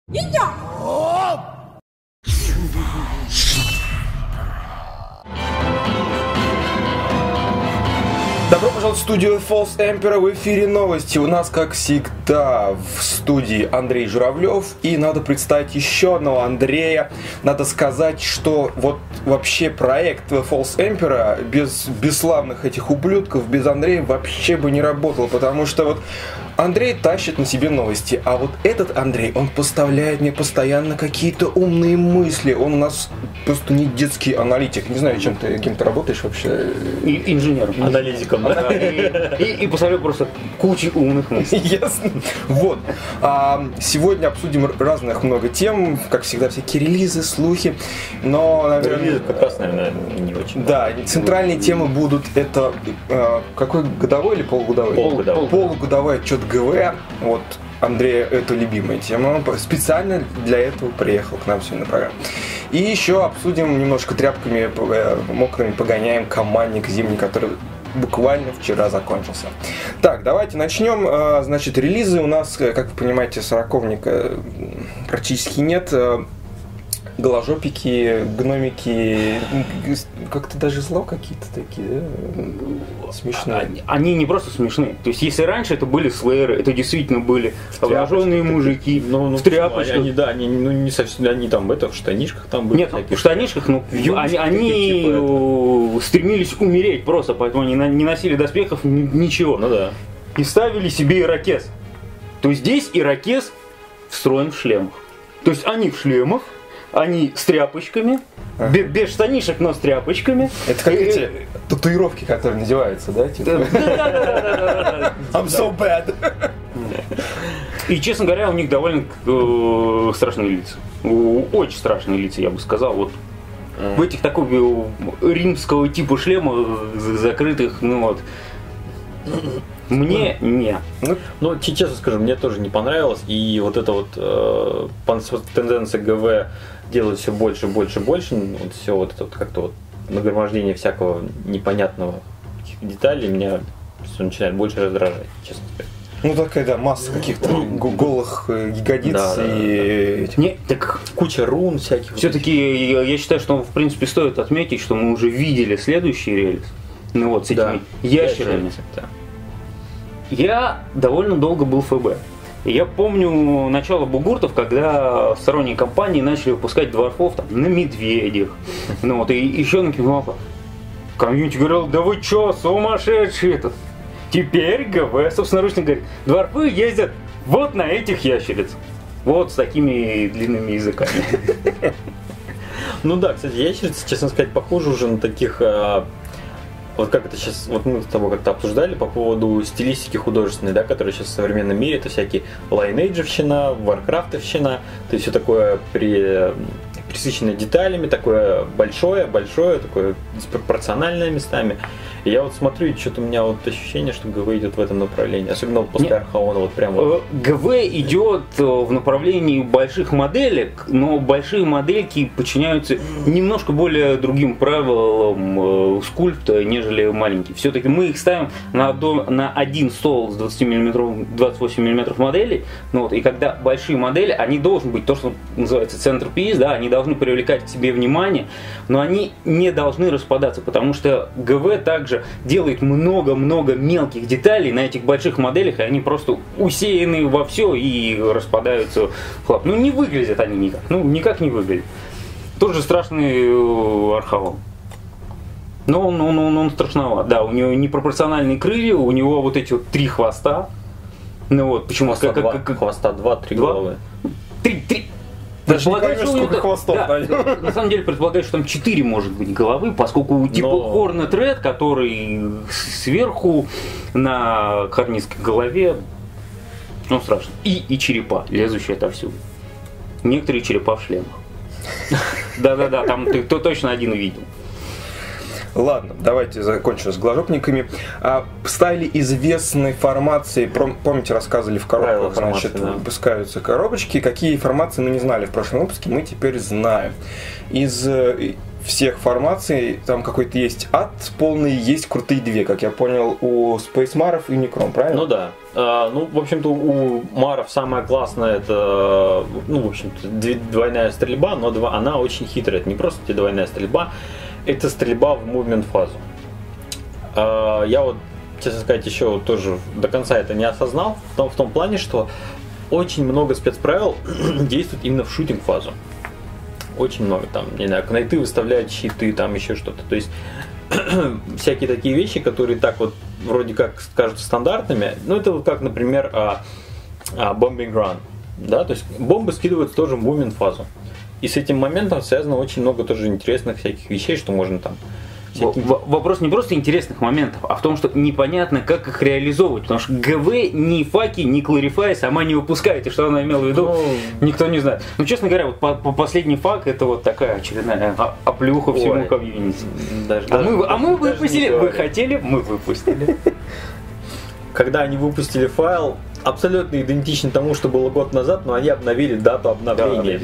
Добро пожаловать в студию False Emperor, в эфире новости. У нас, как всегда, в студии Андрей Журавлев. И надо представить еще одного Андрея. Надо сказать, что вот вообще проект False Emperor без бесславных этих ублюдков, без Андрея вообще бы не работал. Потому что вот Андрей тащит на себе новости, а вот этот Андрей, он поставляет мне постоянно какие-то умные мысли. Он у нас просто не детский аналитик. Не знаю, кем ты работаешь вообще. Инженером. Аналитиком. Да? И поставляю просто кучу умных мыслей. Ясно. Вот. Сегодня обсудим разных много тем, как всегда, всякие релизы, слухи. Но, наверное... Релизы как раз, наверное, не очень. Да, центральные темы будут это... Какой годовой или полугодовой? Полугодовой. Полугодовой отчет ГВ. Вот. Андрея это любимая тема. Он специально для этого приехал к нам сегодня на программу. И еще обсудим немножко тряпками мокрыми, погоняем командник зимний, который буквально вчера закончился. Так, давайте начнем. Значит, релизы у нас, как вы понимаете, сороковника практически нет. Голожопики, гномики, как-то даже зло какие-то такие, да? Смешные. Они не просто смешные. То есть, если раньше это были слэйеры, это действительно были обнаженные мужики в тряпочках. Они, да, они, ну, не совсем, они там в штанишках там были. Нет, в штанишках, но они стремились умереть просто, поэтому они не носили доспехов, ничего. Ну да. И ставили себе ирокез. То есть, здесь ирокез встроен в шлемах. То есть, они в шлемах, они с тряпочками, без штанишек, но с тряпочками. Это как эти татуировки, которые надеваются, да? Типа? Да. I'm so bad. И, честно говоря, у них довольно страшные лица. Очень страшные лица, я бы сказал. Вот в этих такого римского типа шлемах закрытых, ну вот. Мне не. Ну, честно скажу, мне тоже не понравилось. И вот эта вот тенденция ГВ делать все больше, больше, больше. Вот все вот это вот как-то вот нагромождение всякого непонятного деталей меня начинает больше раздражать, честно сказать. Ну такая, да, масса каких-то голых ягодиц, да, и... Да. Не, так куча рун всяких. Все-таки я считаю, что в принципе стоит отметить, что мы уже видели следующий релиз. Ну вот, с этими ящерами. Да. Я довольно долго был ФБ. И я помню начало бугуртов, когда сторонние компании начали выпускать дворфов там, на медведях. Ну вот, и еще на кинопах. Комьюнити говорил, да вы чё, сумасшедший этот. Теперь ГВ собственноручно говорит, дворфы ездят вот на этих ящериц. Вот с такими длинными языками. Ну да, кстати, ящерицы, честно сказать, похожи уже на таких... Вот как это сейчас, вот мы с тобой как-то обсуждали по поводу стилистики художественной, да, которая сейчас в современном мире, это всякие лайнейджевщина, варкрафтовщина, то есть все такое присыщенное деталями, такое большое, такое диспропорциональное местами. И я вот смотрю, и что-то у меня вот ощущение, что ГВ идет в этом направлении, особенно вот после Архаона, вот прям вот. ГВ идет в направлении больших моделек, но большие модельки подчиняются немножко более другим правилам скульпта, нежели маленькие. Все-таки мы их ставим на один стол с 28 мм моделей, ну вот, и когда большие модели, они должны быть то, что называется centerpiece, да, они должны привлекать к себе внимание, но они не должны распадаться, потому что ГВ также делает много-много мелких деталей на этих больших моделях, и они просто усеяны во все и распадаются в хлам. Ну не выглядят они никак, никак не выглядят. Тот же страшный Архаон. Но он страшноват. Да, у него непропорциональные крылья, у него вот эти вот 3 хвоста. Ну вот, почему? Хвоста 2, 3 головы. 3. Даже не поймешь, сколько хвостов. Да, на самом деле предполагаю, что там 4 может быть головы, поскольку типа Hornet Red, который сверху на карнистской голове, ну страшно. И черепа, лезущие отовсюду. Некоторые черепа в шлемах. Да-да-да, там ты точно один видел. Ладно, давайте закончим с голожопниками. Стали известной формации, помните, рассказывали в коробках, значит, выпускаются коробочки. Какие формации мы не знали в прошлом выпуске, мы теперь знаем. Из всех формаций там какой-то есть ад полный, есть крутые две, как я понял, у Space Marов и Unicron, правильно? Ну да. Ну, в общем-то, у Маров самое классное это, ну, в общем-то, двойная стрельба, но она очень хитрая. Это не просто двойная стрельба, это стрельба в мувмент фазу. Я вот, честно сказать, еще тоже до конца это не осознал, в том плане, что очень много спецправил действует именно в шутинг фазу. Очень много там, не знаю, кнайты выставляют щиты, там еще что-то. То есть всякие такие вещи, которые так вот вроде как кажутся стандартными. Ну, это вот как, например, bombing run. Да? То есть бомбы скидываются тоже в мувмент фазу. И с этим моментом связано очень много тоже интересных всяких вещей, что можно там... Вопрос не просто интересных моментов, а в том, что непонятно, как их реализовывать. Потому что ГВ ни Факи, ни Clarify сама не выпускает. И что она имела в виду, никто не знает. Ну, честно говоря, вот по последний Фак это вот такая очередная оплюха всему комьюнити. А мы выпустили, вы хотели, мы выпустили. Когда они выпустили файл, абсолютно идентичный тому, что было год назад, но они обновили дату обновления.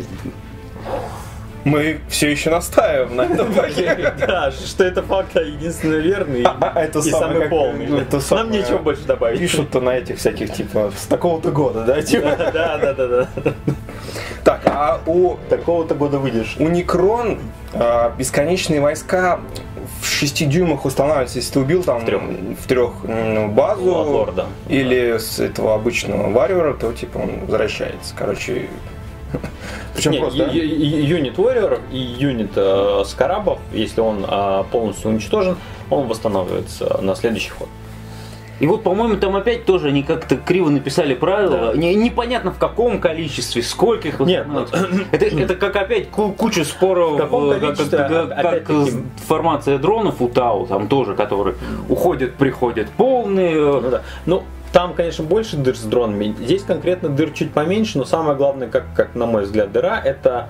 Мы все еще настаиваем на этом факте. Да, что это факт единственно верный и самый полный. Нам нечего больше добавить. Пишут-то на этих всяких, типа, с такого-то года, да? Да. Так, а у такого-то года выйдешь. У Unicron бесконечные войска в 6 дюймах устанавливаются, если ты убил там в трех базу Лорда. Или с этого обычного варьера, то типа он возвращается. Короче... Причем просто, юнит Warrior и юнит Скарабов, если он полностью уничтожен, он восстанавливается на следующий ход. И вот, по-моему, там опять тоже они как-то криво написали правила. Да. Непонятно в каком количестве, сколько их. Нет, это как опять куча споров, как формация дронов у Тау, там тоже, которые уходят, приходят полные. Ну, там, конечно, больше дыр с дронами. Здесь конкретно дыр чуть поменьше, но самое главное, как на мой взгляд, дыра, это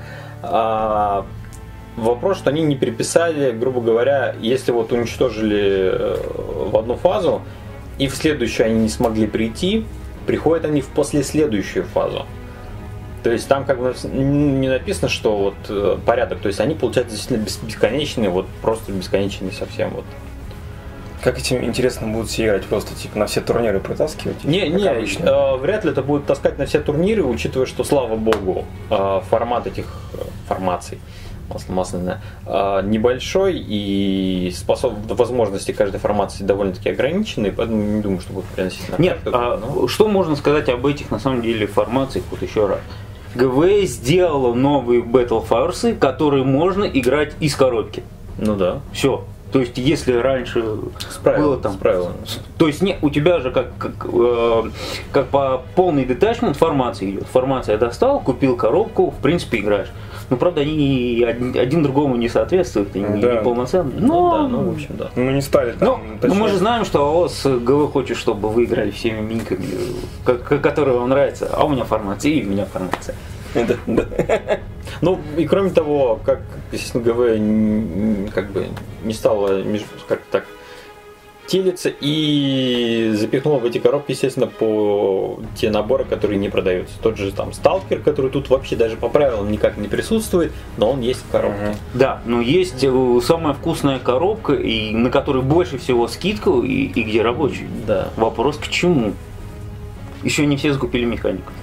вопрос, что они не переписали, грубо говоря, если вот уничтожили в одну фазу, и в следующую они не смогли прийти, приходят они в последующую фазу. То есть там как бы не написано, что вот порядок, то есть они получаются действительно бесконечные, вот просто бесконечные совсем вот. Как этим интересно будут все играть? Просто типа на все турниры протаскивать? Не, вряд ли это будет таскать на все турниры, учитывая, что, слава богу, формат этих формаций масляная небольшой и возможности каждой формации довольно-таки ограничены, поэтому не думаю, что будет приносить на Нет, что можно сказать об этих на самом деле формациях, вот еще раз. ГВ сделала новые Battle Force, которые можно играть из коробки. Ну да. Все. То есть, если раньше было там... То есть, у тебя же как по полный детачмент формации идет. Формация достал, купил коробку, в принципе, играешь. Но, правда, они один другому не соответствуют, они не полноценные. В общем, да. Мы не стали там... Но мы же знаем, что АОС ГВ хочет, чтобы вы играли всеми миньками, которые вам нравятся. А у меня формация, и у меня формация. Да. Ну, и кроме того, как, естественно, ГВ как бы не стало как-то так телиться и запихнула в эти коробки, естественно, по те наборы, которые не продаются. Тот же там Сталкер, который тут вообще даже по правилам никак не присутствует, но он есть в коробке. Да, но есть самая вкусная коробка, и на которой больше всего скидка, и где рабочий. Да. Вопрос к чему? Еще не все закупили механику.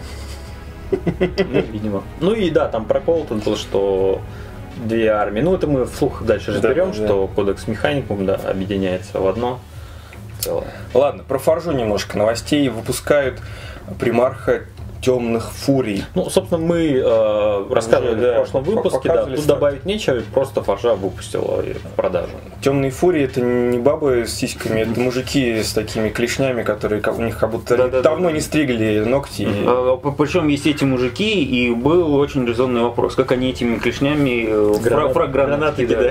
Ну, видимо. Ну и да, там прокол тут был, что две армии. Ну, это мы вслух дальше разберем, что кодекс механикум, да, объединяется в одно целое. Ладно, про Форжу немножко новостей. Выпускают примарха темных фурий. Ну, собственно, мы рассказывали в прошлом выпуске, да, тут добавить нечего, просто Форжа выпустила в продажу. Темные фурии — это не бабы с сиськами, это мужики с такими клешнями, которые у них как будто давно не стригли ногти. Причем есть эти мужики, и был очень резонный вопрос, как они этими клешнями гранаты кидают.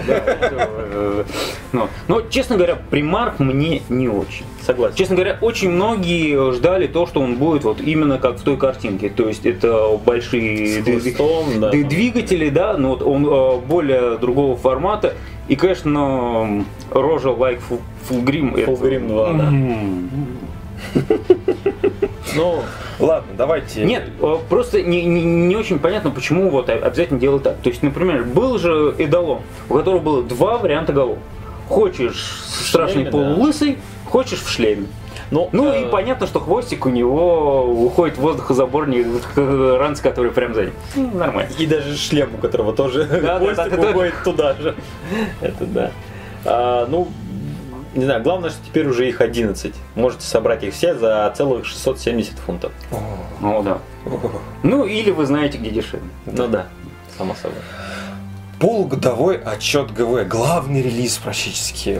Но, честно говоря, примарх мне не очень. Согласен. Честно говоря, очень многие ждали то, что он будет вот именно как в той картинке. То есть это большие двигатели, да, но вот он более другого формата. И, конечно, рожа like Fulgrim. Fulgrim 2, да. Ну, Ладно, давайте. Нет, просто не очень понятно, почему вот обязательно делать так. То есть, например, был же Эдалон, у которого было два варианта голов. Хочешь страшный шлеме, полулысый, хочешь в шлеме. Ну, И понятно, что хвостик у него уходит в воздухозаборник, ранц, который прям сзади. Нормально. И даже шлем, у которого тоже хвостик уходит туда же. Это да. Не знаю, главное, что теперь уже их 11. Можете собрать их все за целых 670 фунтов. Ну да. Ну или вы знаете, где дешевле. Ну да, само собой. Полугодовой отчет ГВ. Главный релиз практически.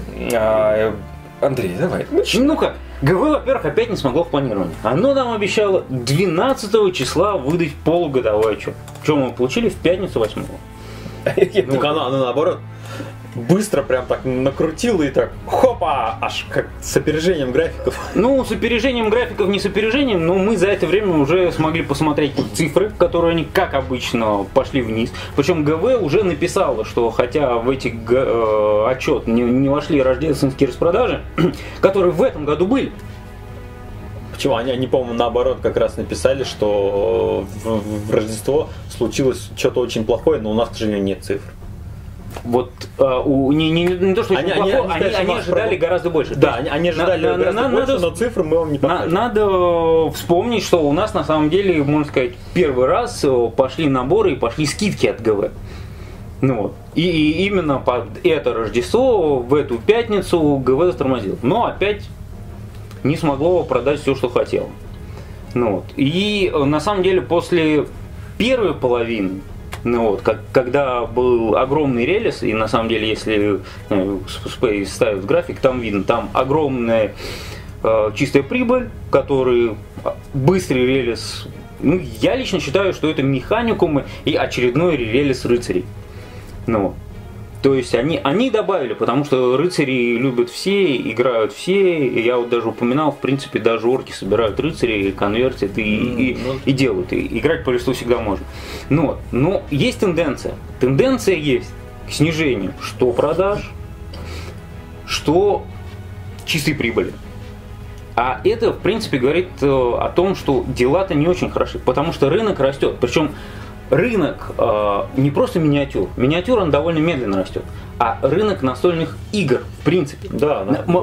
Андрей, давай. Ну-ка, ГВ, во-первых, опять не смогло в планировании. Оно нам обещало 12 числа выдать полугодовой отчет. Что мы получили в пятницу 8. Так она наоборот быстро прям так накрутила и так хопа, аж как с опережением графиков. Ну, с опережением графиков, не с опережением, но мы за это время уже смогли посмотреть цифры, которые они, как обычно, пошли вниз. Причем ГВ уже написала, что хотя в эти отчет не вошли рождественские распродажи, которые в этом году были. Почему? Они, по-моему, наоборот как раз написали, что в Рождество случилось что-то очень плохое, но у нас, к сожалению, нет цифр. Вот не то, что очень плохо, они ожидали гораздо больше. Да, они ожидали гораздо больше, но цифры мы вам не покажем. Надо вспомнить, что у нас на самом деле, можно сказать, первый раз пошли наборы и пошли скидки от ГВ. Ну вот. И именно под это Рождество, в эту пятницу ГВ затормозил. Но опять не смогло продать все, что хотело. Ну вот. И на самом деле после первой половины, ну вот, когда был огромный релиз, и на самом деле, если Space ставит график, там видно, там огромная чистая прибыль, который быстрый релиз. Ну, я лично считаю, что это механикумы и очередной релиз рыцарей. Ну, то есть они добавили, потому что рыцари любят все, играют все. И я вот даже упоминал, в принципе, даже орки собирают рыцарей, конвертят и делают. И играть по листу всегда можно. Но есть тенденция. Тенденция есть к снижению что продаж, что чистой прибыли. А это, в принципе, говорит о том, что дела-то не очень хороши, потому что рынок растет. Причем рынок не просто миниатюр. Миниатюр он довольно медленно растет. А рынок настольных игр, в принципе. Да,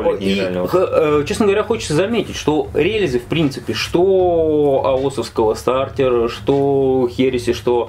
честно говоря, хочется заметить, что релизы, в принципе, что АОСовского стартера, что Хереси, что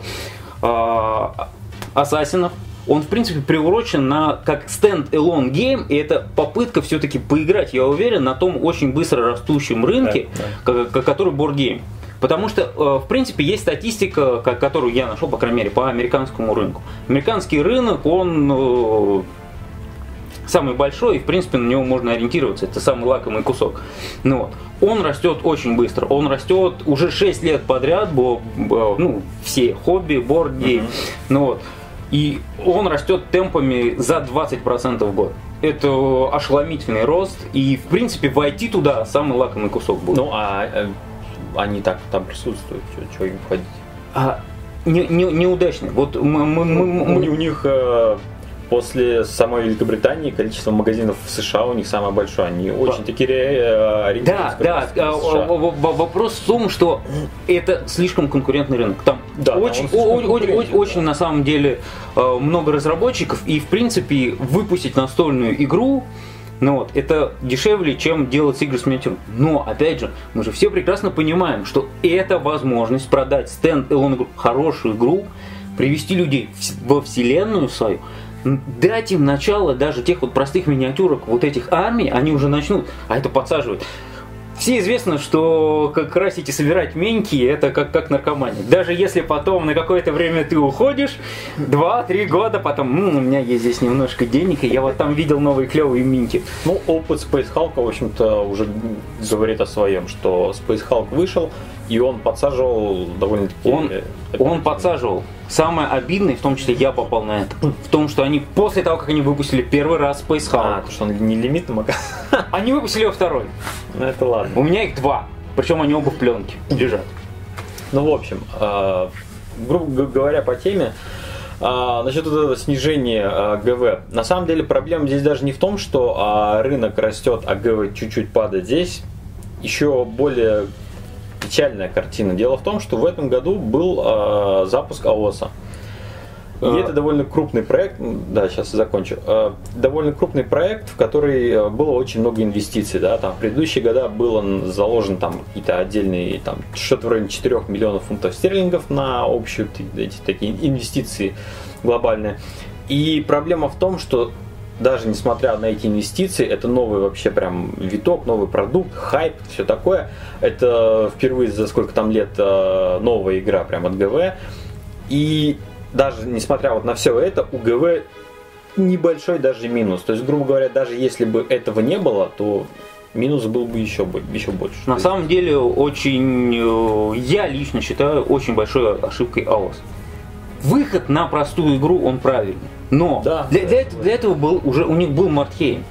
Ассасинов, он, в принципе, приурочен на как stand-alone game, и это попытка все-таки поиграть, я уверен, на том очень быстро растущем рынке, который board-game. Потому что, в принципе, есть статистика, которую я нашел, по крайней мере, по американскому рынку. Американский рынок, он самый большой, и, в принципе, на него можно ориентироваться. Это самый лакомый кусок. Ну, вот. Он растет очень быстро. Он растет уже 6 лет подряд, все хобби, бордгейм. Ну, вот. И он растет темпами за 20% в год. Это ошеломительный рост. И, в принципе, войти туда самый лакомый кусок будет. Ну, они так там присутствуют, что им входить? Неудачно. Вот у них после самой Великобритании количество магазинов в США у них самое большое. Они очень такие ориентируются. Да. Вопрос в том, что это слишком конкурентный рынок. Там очень на самом деле много разработчиков, и в принципе выпустить настольную игру, это дешевле, чем делать игры с миниатюрами. Но, опять же, мы же все прекрасно понимаем, что это возможность продать стенд-элон игру, хорошую игру, привести людей во вселенную свою, дать им начало даже тех вот простых миниатюрок, вот этих армий, они уже начнут, а это подсаживает. Все известно, что красить и собирать миньки это как наркомания. Даже если потом на какое-то время ты уходишь, 2-3 года потом, у меня есть здесь немножко денег, и я вот там видел новые клевые миньки. Ну, опыт Space Hulk, в общем-то, уже говорит о своем, что Space Hulk вышел, и он подсаживал довольно-таки... Он подсаживал. Самое обидное, в том числе я попал на это, в том, что они после того, как они выпустили первый раз Space Hulk... потому что он не лимитным, оказывается. Они выпустили его второй. Ну, это ладно. У меня их 2. Причем они оба в пленке лежат. Ну, в общем, грубо говоря, по теме, насчет вот этого снижения ГВ. На самом деле проблема здесь даже не в том, что рынок растет, а ГВ чуть-чуть падает. Здесь еще более печальная картина. Дело в том, что в этом году был запуск АОСа. И это довольно крупный проект, да, сейчас закончу, довольно крупный проект, в который было очень много инвестиций, да, там в предыдущие года было заложено там какие-то отдельные, там, что-то в районе 4 миллионов фунтов стерлингов на общие эти такие инвестиции глобальные. И проблема в том, что даже несмотря на эти инвестиции, это новый вообще прям виток, новый продукт, хайп, все такое, это впервые за сколько там лет новая игра прям от ГВ, и даже несмотря вот на все это, у ГВ небольшой даже минус. То есть, грубо говоря, даже если бы этого не было, то минус был бы еще больше. На самом деле, я лично считаю очень большой ошибкой АОС. Выход на простую игру, он правильный. Но да, для этого у них был Мартхейм.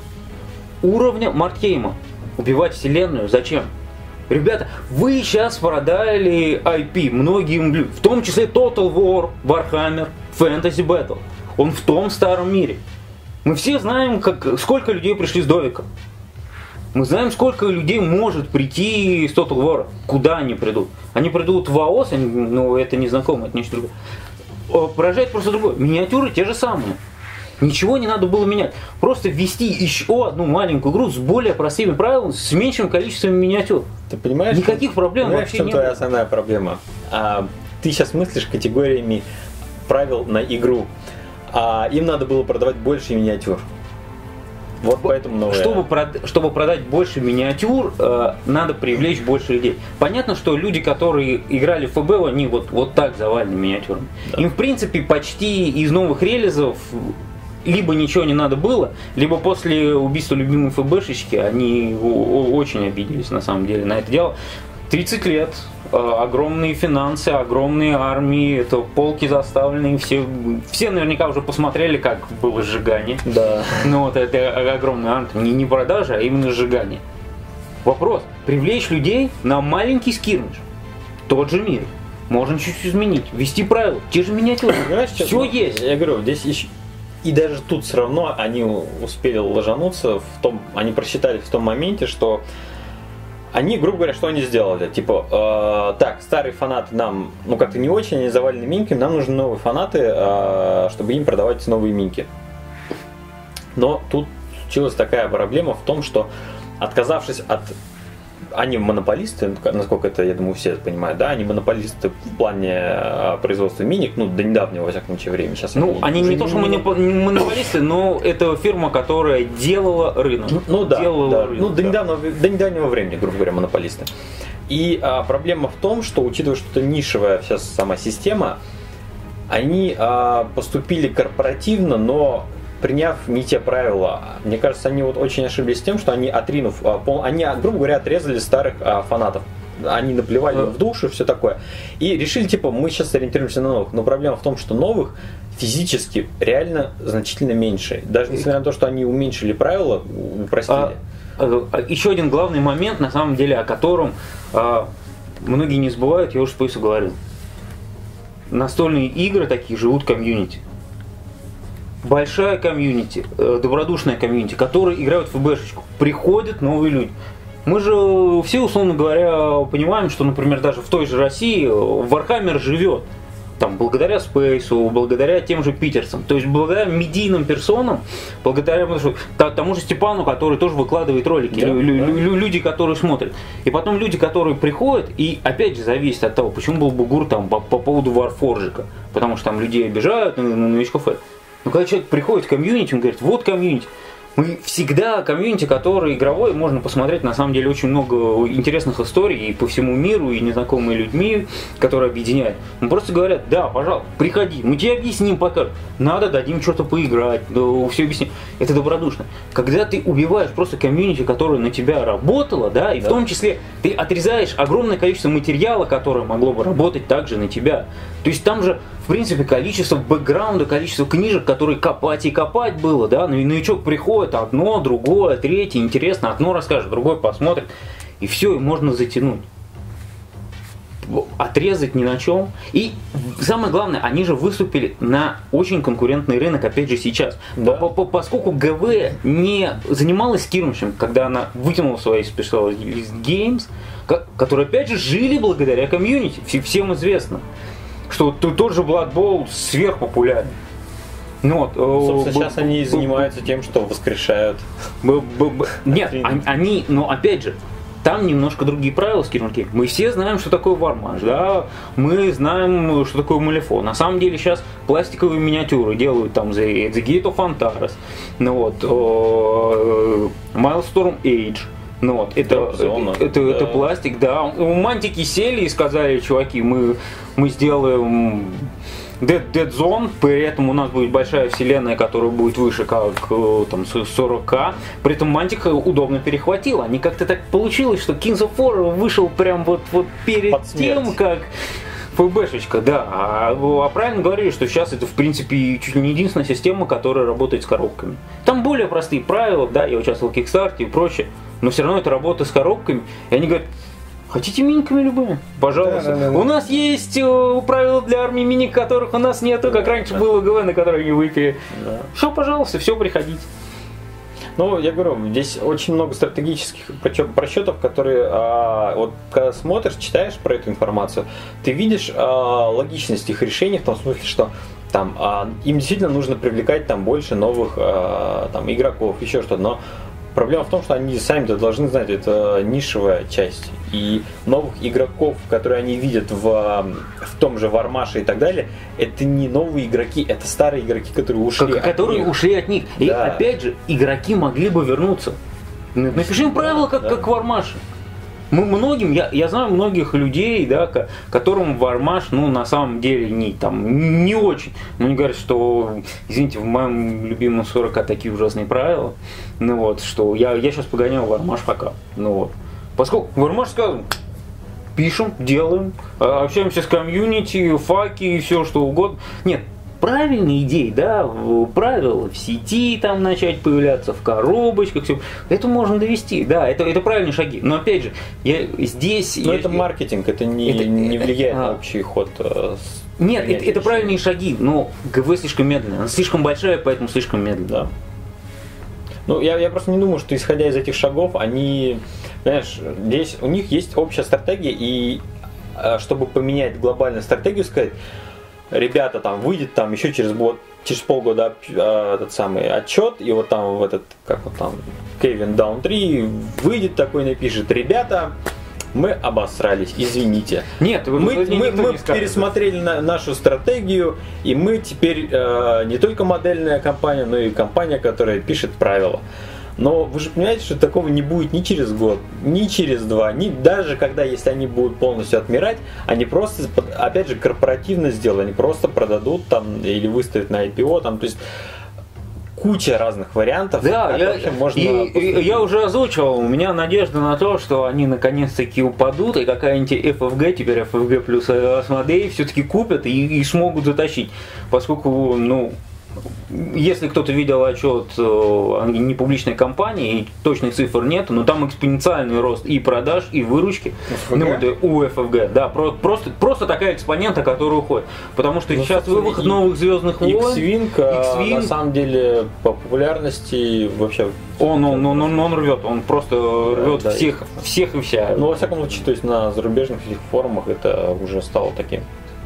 Уровня Мартхейма. Убивать вселенную зачем? Ребята, вы сейчас продали IP многим людям, в том числе Total War, Warhammer, Fantasy Battle. Он в том старом мире. Мы все знаем, сколько людей пришли с Довика. Мы знаем, сколько людей может прийти с Total War. Куда они придут? Они придут в АОС, это не знакомо, это нечто другое. Поражает просто другое. Миниатюры те же самые. Ничего не надо было менять. Просто ввести еще одну маленькую игру с более простыми правилами, с меньшим количеством миниатюр. Ты понимаешь? Никаких проблем вообще нет. Твоя основная проблема? Ты сейчас мыслишь категориями правил на игру. Им надо было продавать больше миниатюр. Вот поэтому новое. Чтобы продать больше миниатюр, надо привлечь больше людей. Понятно, что люди, которые играли в ФБ, они вот так завалены миниатюрами. Да. Им, в принципе, почти из новых релизов либо ничего не надо было, либо после убийства любимой ФБшечки они очень обиделись на самом деле на это дело. 30 лет, огромные финансы, огромные армии, это полки заставленные, все наверняка уже посмотрели, как было сжигание. Да. Ну вот это огромная армия, не продажа, а именно сжигание. Вопрос, привлечь людей на маленький скирмиш, тот же мир, можно чуть-чуть изменить, ввести правила, те же миниатюры, все есть. Я говорю, здесь еще... И даже тут все равно они успели ложануться они просчитали в том моменте, что они, грубо говоря, что они сделали? Типа, так, старые фанаты нам, как-то не очень, они завалены минками, нам нужны новые фанаты, чтобы им продавать новые минки. Но тут случилась такая проблема в том, что отказавшись от... Они монополисты, насколько это, я думаю, все понимают, да, они монополисты в плане производства миник, до недавнего, во всяком случае, времени. Сейчас они не то, что монополисты, но это фирма, которая делала рынок. Рынок, до недавнего времени, грубо говоря, монополисты. И проблема в том, что, учитывая, что это нишевая вся сама система, они поступили корпоративно, но приняв не те правила. Мне кажется, они очень ошиблись тем, что они грубо говоря, отрезали старых фанатов. Они наплевали в душу, все такое. И решили, мы сейчас ориентируемся на новых. Но проблема в том, что новых физически реально значительно меньше. Даже несмотря на то, что они уменьшили правила, упростили. Еще один главный момент, на самом деле, о котором многие не забывают, я уже спойся говорил. Настольные игры такие живут комьюнити. Большая комьюнити, добродушная комьюнити, которые играют в ФБшечку. Приходят новые люди. Мы же все, условно говоря, понимаем, что, например, даже в той же России Warhammer живет. Там, благодаря Спейсу, благодаря тем же питерцам. То есть, благодаря медийным персонам, благодаря тому же Степану, который тоже выкладывает ролики, люди, которые смотрят. И потом люди, которые приходят, и опять же зависит от того, почему был бугур там по поводу Warforged, потому что там людей обижают, на новичков. Но когда человек приходит в комьюнити, он говорит, вот комьюнити. Мы всегда комьюнити, который игровой, можно посмотреть на самом деле очень много интересных историй и по всему миру, и незнакомые людьми, которые объединяют. Мы просто говорят, да, пожалуйста, приходи, мы тебе объясним, покажем. Надо, дадим что-то поиграть, все объясним. Это добродушно. Когда ты убиваешь просто комьюнити, которое на тебя работало, да, и в том числе ты отрезаешь огромное количество материала, которое могло бы работать также на тебя. То есть там же, в принципе, количество бэкграунда, количество книжек, которые копать и копать было, да, новичок приходит, одно, другое, третье, интересно, одно расскажет, другое посмотрит, и все, и можно затянуть. отрезать ни на чем. И самое главное, они же выступили на очень конкурентный рынок, опять же, сейчас. Да. Поскольку ГВ не занималась скирмишем, когда она вытянула свои Specialist Games, которые, опять же, жили благодаря комьюнити. Всем известно, что тот же Blood Bowl сверхпопулярен. Ну, собственно, сейчас они занимаются тем, что воскрешают. Нет, они, но опять же, там немножко другие правила скирминги. Мы все знаем, что такое вармаш, да, мы знаем, что такое малифо. На самом деле сейчас пластиковые миниатюры делают там The Gate of Antares, ну вот, Milestorm Age. Ну вот, это пластик, да. У Мантики сели и сказали, чуваки, мы сделаем Dead Zone, при этом у нас будет большая вселенная, которая будет выше как там 40к. При этом Мантик удобно перехватил. Они как-то так получилось, что Kings of War вышел прям вот перед тем, как ФБшечка, да. А правильно говорили, что сейчас это в принципе чуть ли не единственная система, которая работает с коробками. Там более простые правила, да, я участвовал в Kickstarter и прочее, но все равно это работа с коробками. И они говорят: хотите миниками любые? Пожалуйста. Да. У нас есть правила для армии миник, которых у нас нету, как раньше было ГВ, на которые они выпили. Да. Все, пожалуйста, все, приходите. Ну, я говорю, здесь очень много стратегических просчетов, которые, вот когда смотришь, читаешь про эту информацию, ты видишь логичность их решений в том смысле, что там им действительно нужно привлекать там больше новых там игроков, еще что-то, но проблема в том, что они сами-то должны знать, это нишевая часть. И новых игроков, которые они видят в том же Вармаше и так далее, это не новые игроки, это старые игроки, которые ушли ушли от них. Да. И опять же, игроки могли бы вернуться. Напишем правила, как в Вармаше. Я знаю многих людей, да, которым Вармаш, ну, на самом деле, не очень. Но они говорят, что, извините, в моем любимом 40 такие ужасные правила, ну вот, что я сейчас погонял Вармаш пока, ну вот. Поскольку Вармаш сказал, пишем, делаем, общаемся с комьюнити, факи и все что угодно. Нет, правильные идеи, да, правила в сети там начать появляться, в коробочках, все. Это можно довести, да, это правильные шаги. Но опять же, это маркетинг, это не влияет на общий ход. Нет, это правильные шаги, но ГВ слишком медленно. Она слишком большая, поэтому слишком медленно. Да. Ну, я просто не думаю, что исходя из этих шагов, они, знаешь, здесь у них есть общая стратегия, и чтобы поменять глобальную стратегию, сказать, ребята, там выйдет там еще через полгода этот самый отчет, и вот там Кевин Даун 3 выйдет такой, напишет: ребята, мы обосрались, извините. Нет, мы пересмотрели нашу стратегию, и мы теперь не только модельная компания, но и компания, которая пишет правила. Но вы же понимаете, что такого не будет ни через год, ни через два, даже когда, если они будут полностью отмирать, они просто, опять же, корпоративно сделают, они просто продадут там или выставят на IPO, там, то есть куча разных вариантов. Да, я уже озвучивал, у меня надежда на то, что они наконец-таки упадут, и какая-нибудь FFG, теперь FFG плюс Asmodee, все-таки купят и смогут затащить, поскольку, ну, если кто-то видел отчет непубличной компании, и точных цифр нет, но там экспоненциальный рост и продаж, и выручки у FFG. Да, просто такая экспонента, которая уходит. Потому что сейчас выход новых Звездных войн. X-Wing на самом деле по популярности вообще... Он рвет, он просто рвет всех и вся. Но во всяком случае, то есть на зарубежных этих форумах это уже стало таким.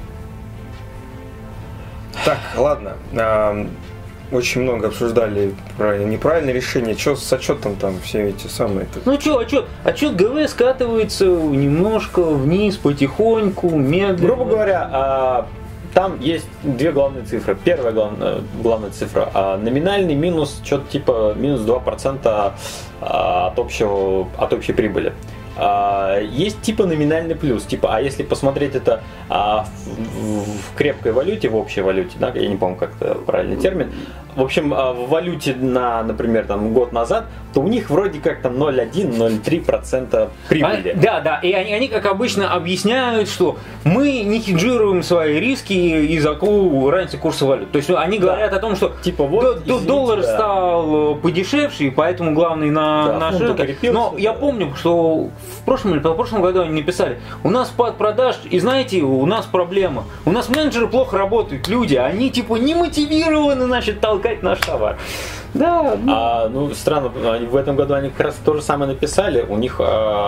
Так, ладно. Очень много обсуждали про неправильное решение. Что с отчетом там все эти самые? Ну что, отчет ГВ скатывается немножко вниз, потихоньку, медленно. Грубо говоря, там есть две главные цифры. Первая главная цифра номинальный минус, что-то типа минус 2% от общей прибыли. Есть типа номинальный плюс, типа, а если посмотреть это в крепкой валюте, в общей валюте, да, я не помню, как это правильный термин, в общем, в валюте например, там, год назад, то у них вроде как там 0,1-0,3% прибыли. Да, и они, как обычно, объясняют, что мы не хеджируем свои риски из-за разницы курса валют. То есть они говорят о том, что типа, вот, доллар стал подешевше, и поэтому главный на рынке. Но я помню, что в прошлом или позапрошлом году они написали, у нас спад продаж, и знаете, у нас проблема. У нас менеджеры плохо работают, люди, они типа не мотивированы, значит, толкать наш товар. Да. Ну, странно, в этом году они как раз то же самое написали. У них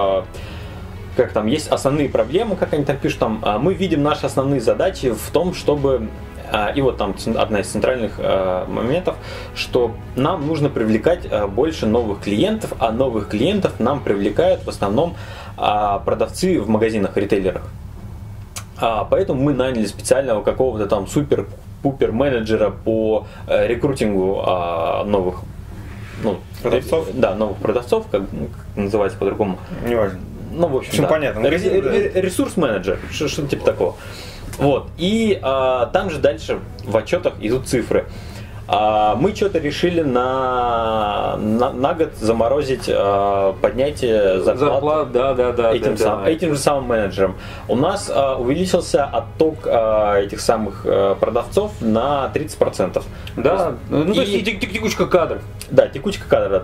как там есть основные проблемы, как они там пишут, там, мы видим наши основные задачи в том, чтобы, и вот там одна из центральных моментов, что нам нужно привлекать больше новых клиентов, а новых клиентов нам привлекают в основном продавцы в магазинах, ритейлерах. Поэтому мы наняли специального какого-то там супер-пупер менеджера по рекрутингу новых продавцов? Да, новых продавцов, как называется по-другому. Неважно. Ну, в общем, да. Понятно. Ресурс-менеджер, что-то типа такого. Вот. И там же дальше в отчетах идут цифры. Мы что-то решили на год заморозить поднятие зарплат этим же самым менеджерам. У нас увеличился отток этих самых продавцов на 30%. Да, ну то есть текучка кадров. Да, текучка кадров,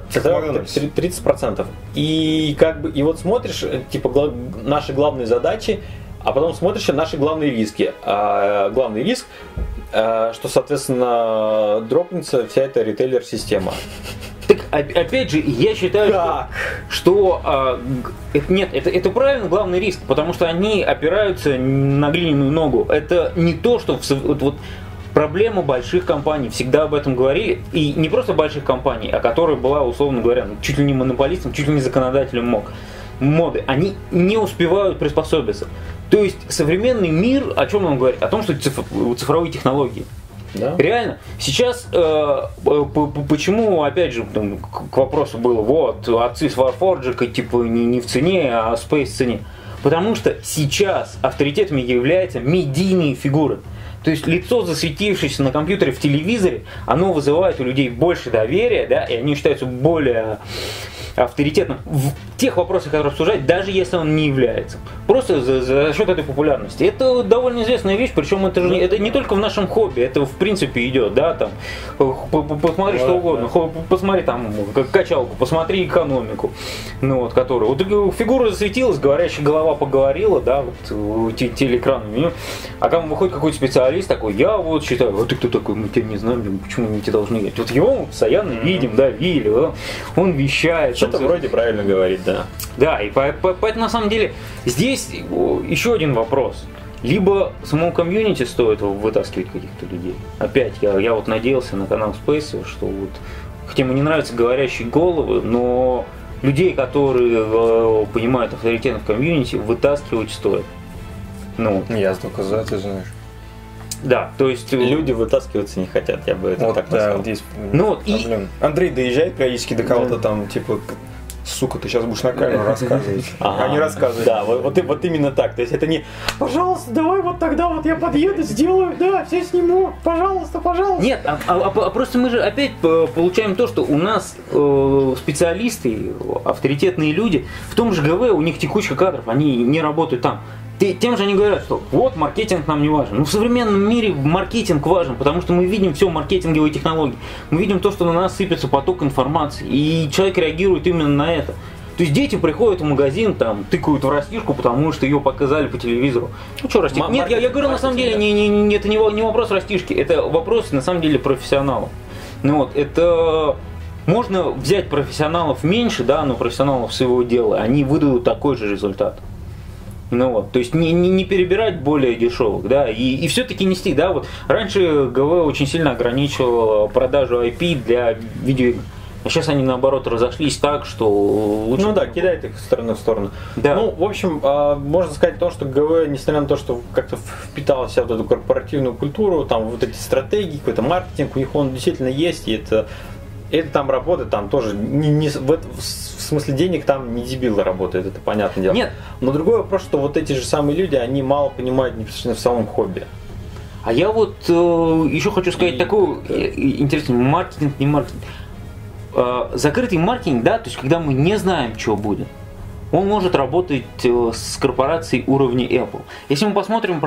30%. И как бы, и вот смотришь, типа, наши главные задачи, а потом смотришь наши главные риски. Главный риск, что, соответственно, дропнется вся эта ритейлер-система. Так, опять же, я считаю, что нет, это правильно, главный риск, потому что они опираются на глиняную ногу. Это не то, что вот проблема больших компаний, всегда об этом говорили, и не просто больших компаний, а которая была, условно говоря, чуть ли не монополистом, чуть ли не законодателем моды. Они не успевают приспособиться. То есть современный мир о чем он говорит? О том, что цифровые технологии. Да. Реально. Сейчас почему, опять же, к вопросу было, вот, отцы с Warforged, типа, не в цене, а Space в цене. Потому что сейчас авторитетами являются медийные фигуры. То есть лицо, засветившееся на компьютере, в телевизоре, оно вызывает у людей больше доверия, да, и они считаются более авторитетным в тех вопросах, которые обсуждать, даже если он не является. Просто за счет этой популярности. Это довольно известная вещь, причем это не только в нашем хобби, это в принципе идет, да, там, посмотри что угодно, посмотри там качалку, посмотри экономику, ну вот, которую, вот фигура засветилась, говорящая голова поговорила, да, вот телекранами, а там выходит какой-то специалист такой, я вот считаю, а ты кто такой, мы тебя не знаем, почему мы тебе должны говорить. Вот его мы постоянно видим, да, видели, да? Он вещает. Что-то вроде правильно говорит, да. Да, и поэтому на самом деле здесь еще один вопрос. Либо самому комьюнити стоит вытаскивать каких-то людей. Опять, я вот надеялся на канал Space, что вот, хотя мне не нравятся говорящие головы, но людей, которые понимают авторитетных комьюнити, вытаскивать стоит. Ну, я только за, ты знаешь. Да, то есть люди вытаскиваться не хотят, я бы это вот, так да, назвал. Вот здесь Андрей доезжает периодически до кого-то там, типа, сука, ты сейчас будешь на камеру рассказывать. А не рассказывать. Да, вот именно так. То есть это не пожалуйста, давай вот тогда вот я подъеду, сделаю, да, все сниму, пожалуйста. Нет, просто мы же опять получаем то, что у нас специалисты, авторитетные люди, в том же ГВ у них текучка кадров, они не работают там. Тем же они говорят, что вот маркетинг нам не важен. Но в современном мире маркетинг важен, потому что мы видим все маркетинговые технологии. Мы видим то, что на нас сыпется поток информации, и человек реагирует именно на это. То есть дети приходят в магазин, там, тыкают в растишку, потому что ее показали по телевизору. Ну что, растишка? Нет, я говорю, на самом деле, это не вопрос растишки, это вопрос, на самом деле, профессионалов. Ну вот, это... Можно взять профессионалов меньше, да, но профессионалов своего дела, они выдадут такой же результат. Ну вот, то есть не перебирать более дешевых, да, и все-таки нести, да, вот раньше ГВ очень сильно ограничивал продажу IP для видеоигр. А сейчас они наоборот разошлись так, что лучше... Ну да, кидает их стороны в сторону. Да. Ну, в общем, можно сказать то, что ГВ, несмотря на то, что как-то впитала вся вот эту корпоративную культуру, там вот эти стратегии, какой-то маркетинг, у них он действительно есть, и это там работает, там тоже в смысле денег там не дебилы работают, это понятное дело. Нет. Но другой вопрос, что вот эти же самые люди, они мало понимают непосредственно в самом хобби. А я вот еще хочу сказать такую интересную, маркетинг, не маркетинг. Закрытый маркетинг, да, то есть когда мы не знаем, что будет, он может работать с корпорацией уровня Apple. Если мы посмотрим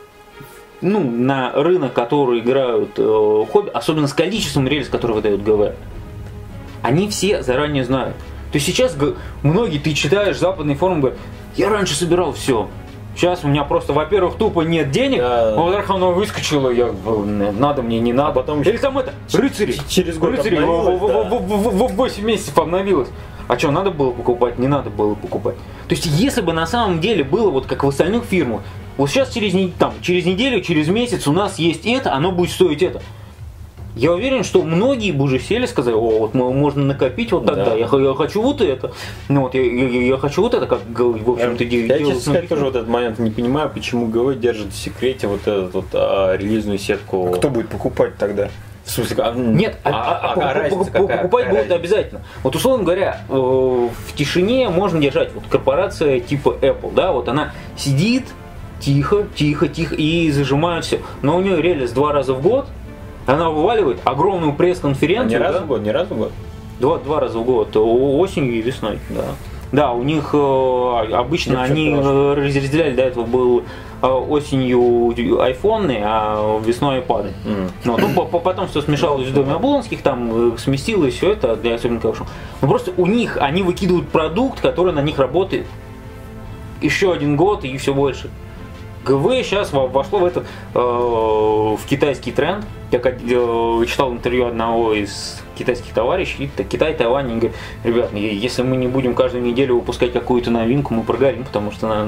на рынок, который играют хобби, особенно с количеством рельс, которые выдают ГВ, они все заранее знают, То есть сейчас многие, ты читаешь западные форумы, говорят, я раньше собирал все. Сейчас у меня просто, во-первых, тупо нет денег, а во-вторых, оно выскочило, надо мне, не надо. А потом или там это, рыцари, через год рыцари, 8 месяцев обновилось. А что, надо было покупать? Не надо было покупать. То есть, если бы на самом деле было вот как в остальных фирмах, вот сейчас через неделю, через месяц у нас есть это, оно будет стоить это. Я уверен, что многие бы уже сели и сказали, вот можно накопить вот тогда, я хочу вот это. Ну, вот, я хочу вот это, как, в общем-то, делать. Я, честно сказать, тоже вот этот момент не понимаю, почему ГВ держит в секрете вот эту вот релизную сетку. А кто будет покупать тогда? В смысле, нет, покупать будут обязательно. Вот, условно говоря, в тишине можно держать вот корпорация типа Apple, да, вот она сидит тихо и зажимает все. Но у нее релиз 2 раза в год. Она вываливает огромную пресс-конференцию. Не раз в год, не раз в год? 2 раза в год, осенью и весной. Да. Да, у них обычно они разделяли, до этого был осенью айфоны, а весной айпады. Потом все смешалось в доме Облонских, там сместилось все это, для особенно кошек. Но просто у них, они выкидывают продукт, который на них работает еще 1 год и все больше. ГВ сейчас вошло в этот в китайский тренд. Я читал интервью одного из китайских товарищей, Китай, Тайвань, они говорят, ребят, если мы не будем каждую неделю выпускать какую-то новинку, мы прогорим, потому что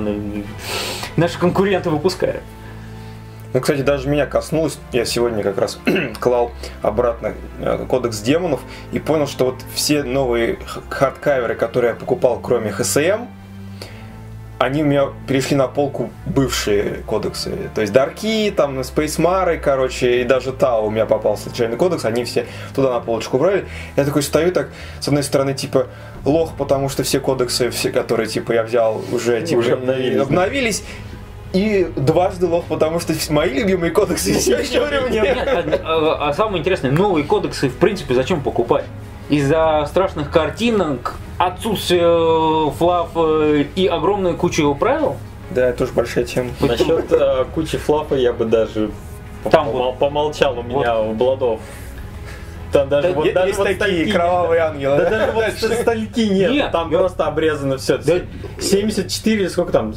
наши конкуренты выпускают. Ну, кстати, даже меня коснулось, я сегодня как раз клал обратно кодекс демонов и понял, что вот все новые хардкаверы, которые я покупал, кроме HSM, они у меня перешли на полку бывшие кодексы. То есть Дарки, там, Space Mare, короче, и даже Тау у меня попался случайный кодекс, они все туда на полочку брали. Я такой стою так, с одной стороны, типа, лох, потому что все кодексы, все, которые, типа, я взял, уже обновились. И дважды лох, потому что мои любимые кодексы все еще в нет. А самое интересное, новые кодексы, в принципе, зачем покупать? Из-за страшных картинок, отсутствия флаф и огромной кучи правил? Да, это тоже большая тема. Насчет кучи флафа я бы даже помолчал у меня у Бладов. Там даже вот есть такие кровавые ангелы. Да даже вот стальки нет, там просто обрезано все. 74 или сколько там?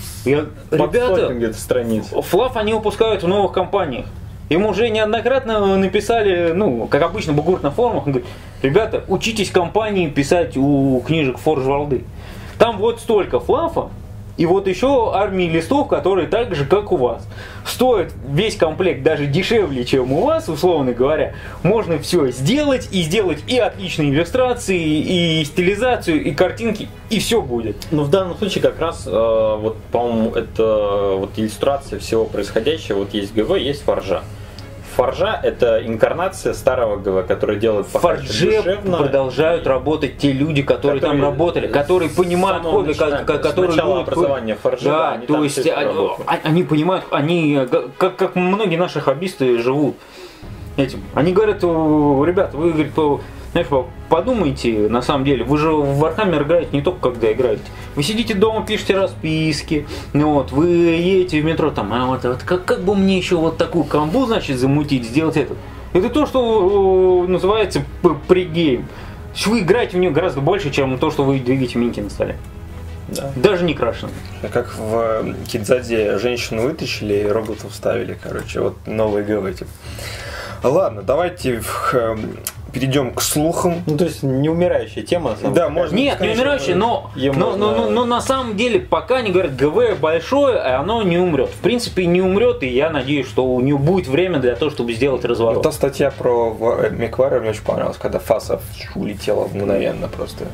Ребята, где-то страниц. Флаф они выпускают в новых компаниях. Ему уже неоднократно написали, ну, как обычно, бугурт на форумах, он говорит, ребята, учитесь компании писать у книжек Forge World. Там вот столько флафа, и вот еще армии листов, которые так же, как у вас. Стоит весь комплект даже дешевле, чем у вас, условно говоря. Можно все сделать и отличные иллюстрации, и стилизацию, и картинки, и все будет. Ну, в данном случае как раз, вот, по-моему, это вот иллюстрация всего происходящего. Вот есть ГВ, есть Форжа. Форжа — это инкарнация старого ГВ, который делает пока Форже продолжают работать те люди, которые там работали, которые понимают коды, которые начало образования Форжа. Да, то есть они понимают, они, как многие наши хоббисты живут этим. Они говорят, ребята, вы, говорит, знаешь, подумайте, на самом деле, вы же в Warhammer играете не только когда играете. Вы сидите дома, пишете расписки, вот, вы едете в метро, там, вот как бы мне еще вот такую камбу, значит, замутить, сделать это. Это то, что называется прегейм. Вы играете в нее гораздо больше, чем то, что вы двигаете миньки на столе. Да. Даже не крашено. Как в Кидзаде женщину вытащили и роботов вставили, короче, вот новые ГВ, типа. Ладно, давайте перейдем к слухам. Ну, то есть не умирающая тема. Да, можно. Нет, не умирающая, но на самом деле, пока они говорят, ГВ большое, оно не умрет. В принципе, не умрет, и я надеюсь, что у него будет время для того, чтобы сделать разворот. Та статья про Меквара мне очень понравилась, когда фаса улетела мгновенно просто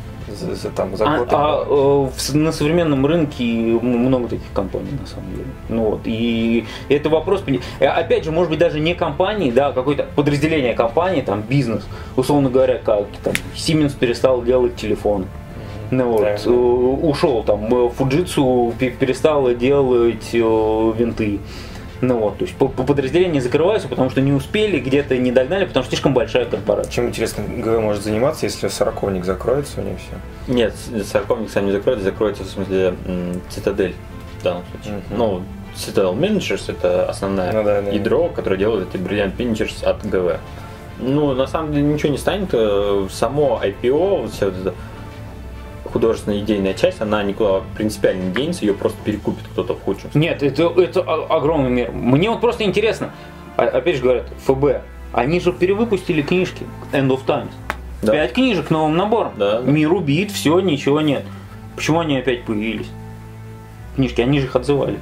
за год. На современном рынке много таких компаний, на самом деле. Ну, вот, и это вопрос, опять же, может быть, даже не компании, да, какое-то подразделение компании, там, бизнес. Условно говоря, как там Siemens перестал делать телефон. Ну, вот, ушел там, Fujitsu перестала делать винты. Ну вот, то есть подразделения закрываются, потому что не успели, где-то не догнали, потому что слишком большая корпорация. Чем, интересно, ГВ может заниматься, если сороковник закроется у них все? Нет, сороковник сам не закроется, закроется в смысле Цитадель в данном случае. Ну, Citadel Managers — это основное ядро, которое делает эти Brilliant Managers от ГВ. Ну, на самом деле ничего не станет, само IPO, все вот это художественная идейная часть, она никуда принципиально не денется, ее просто перекупит кто-то в худшем случае. Нет, это огромный мир. Мне вот просто интересно, опять же говорят, ФБ, они же перевыпустили книжки End of Times. Да. 5 книжек новым набором. Да. Мир убит, все, ничего нет. Почему они опять появились? Книжки, они же их отзывали.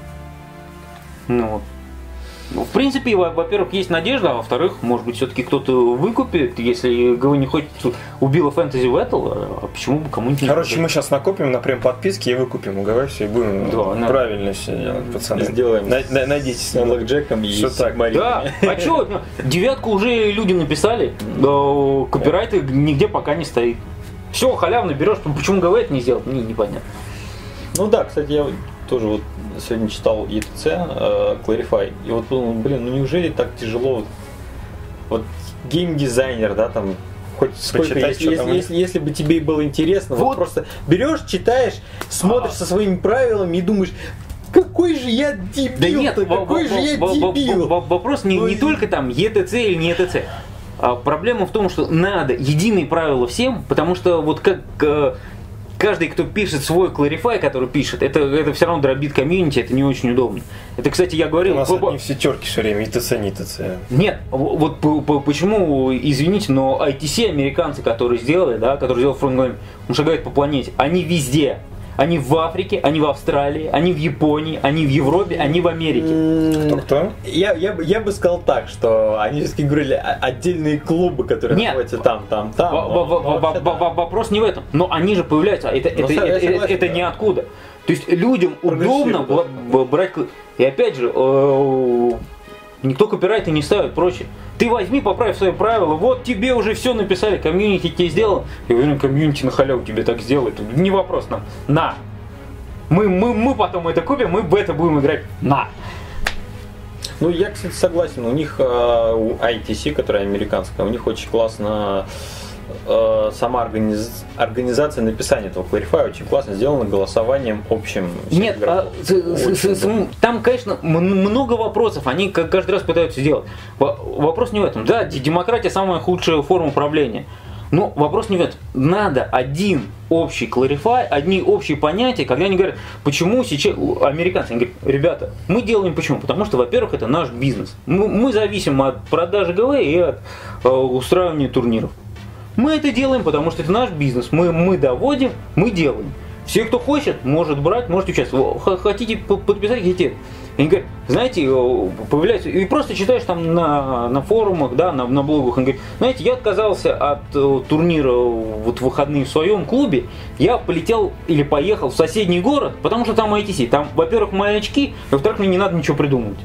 Ну вот. Ну, в принципе, во-первых, есть надежда, а во-вторых, может быть, все-таки кто-то выкупит, если ГВ не хочет, убила фэнтези в а почему бы кому-нибудь не Короче, купить? мы сейчас накопим, например, подписки и выкупим УГВ все, и будем правильно все делать, пацаны. Сделаем Найдите с Блэкджеком и Что так? Сигмаринами. Да, а что, девятку уже люди написали, копирайта нигде пока не стоит. Все, халявно берешь, почему ГВ это не сделать, мне непонятно. Ну да, кстати, я тоже вот сегодня читал ETC, Clarify, и вот подумал, блин, ну неужели так тяжело, вот геймдизайнер, да, там, хоть сколько, Почитать, если бы тебе было интересно, вот просто берешь, читаешь, смотришь со своими правилами и думаешь, какой же я дебил, Да нет, какой же я дебил. Вопрос не только там ETC или не ETC. Проблема в том, что надо единые правила всем, потому что вот как каждый, кто пишет свой Clarify, который пишет, это все равно дробит комьюнити, это не очень удобно. Это, кстати, я говорил... У нас одни все терки все время, ETC, не ETC. Нет, вот почему, извините, но ITC, американцы, которые сделали, да, которые сделали фронт, он шагает по планете, они везде. Они в Африке, они в Австралии, они в Японии, они в Европе, они в Америке. Кто? Я бы сказал так, что они все-таки говорили отдельные клубы, которые находятся там. Вопрос не в этом. Но они же появляются, это ниоткуда. То есть людям удобно брать... И опять же, никто копирайты не ставит, прочее. Ты возьми, поправь свои правила, вот тебе уже все написали, комьюнити тебе сделал. Я уверен, комьюнити на халяву тебе так сделает. Не вопрос нам. На. Мы потом это купим, мы в это будем играть. На. Ну, я, кстати, согласен. У них у ITC, которая американская, у них очень классно сама организация написания этого Clarify очень классно сделана голосованием общим. Нет, там, конечно, много вопросов, они каждый раз пытаются делать. Вопрос не в этом. Да, демократия самая худшая форма управления. Но вопрос не в этом. Надо один общий Clarify, одни общие понятия, когда они говорят, почему сейчас американцы, они говорят, ребята, мы делаем почему? Потому что, во-первых, это наш бизнес. Мы зависим от продажи ГВ и от устраивания турниров. Мы это делаем, потому что это наш бизнес. Мы доводим, мы делаем. Все, кто хочет, может брать, может участвовать. Хотите подписать, хотите. Они говорят, знаете, появляются, и просто читаешь там на форумах, да, на блогах, он говорит, знаете, я отказался от турнира вот в выходные в своем клубе, я полетел или поехал в соседний город, потому что там ITC. Там, во-первых, мои очки, во-вторых, мне не надо ничего придумывать.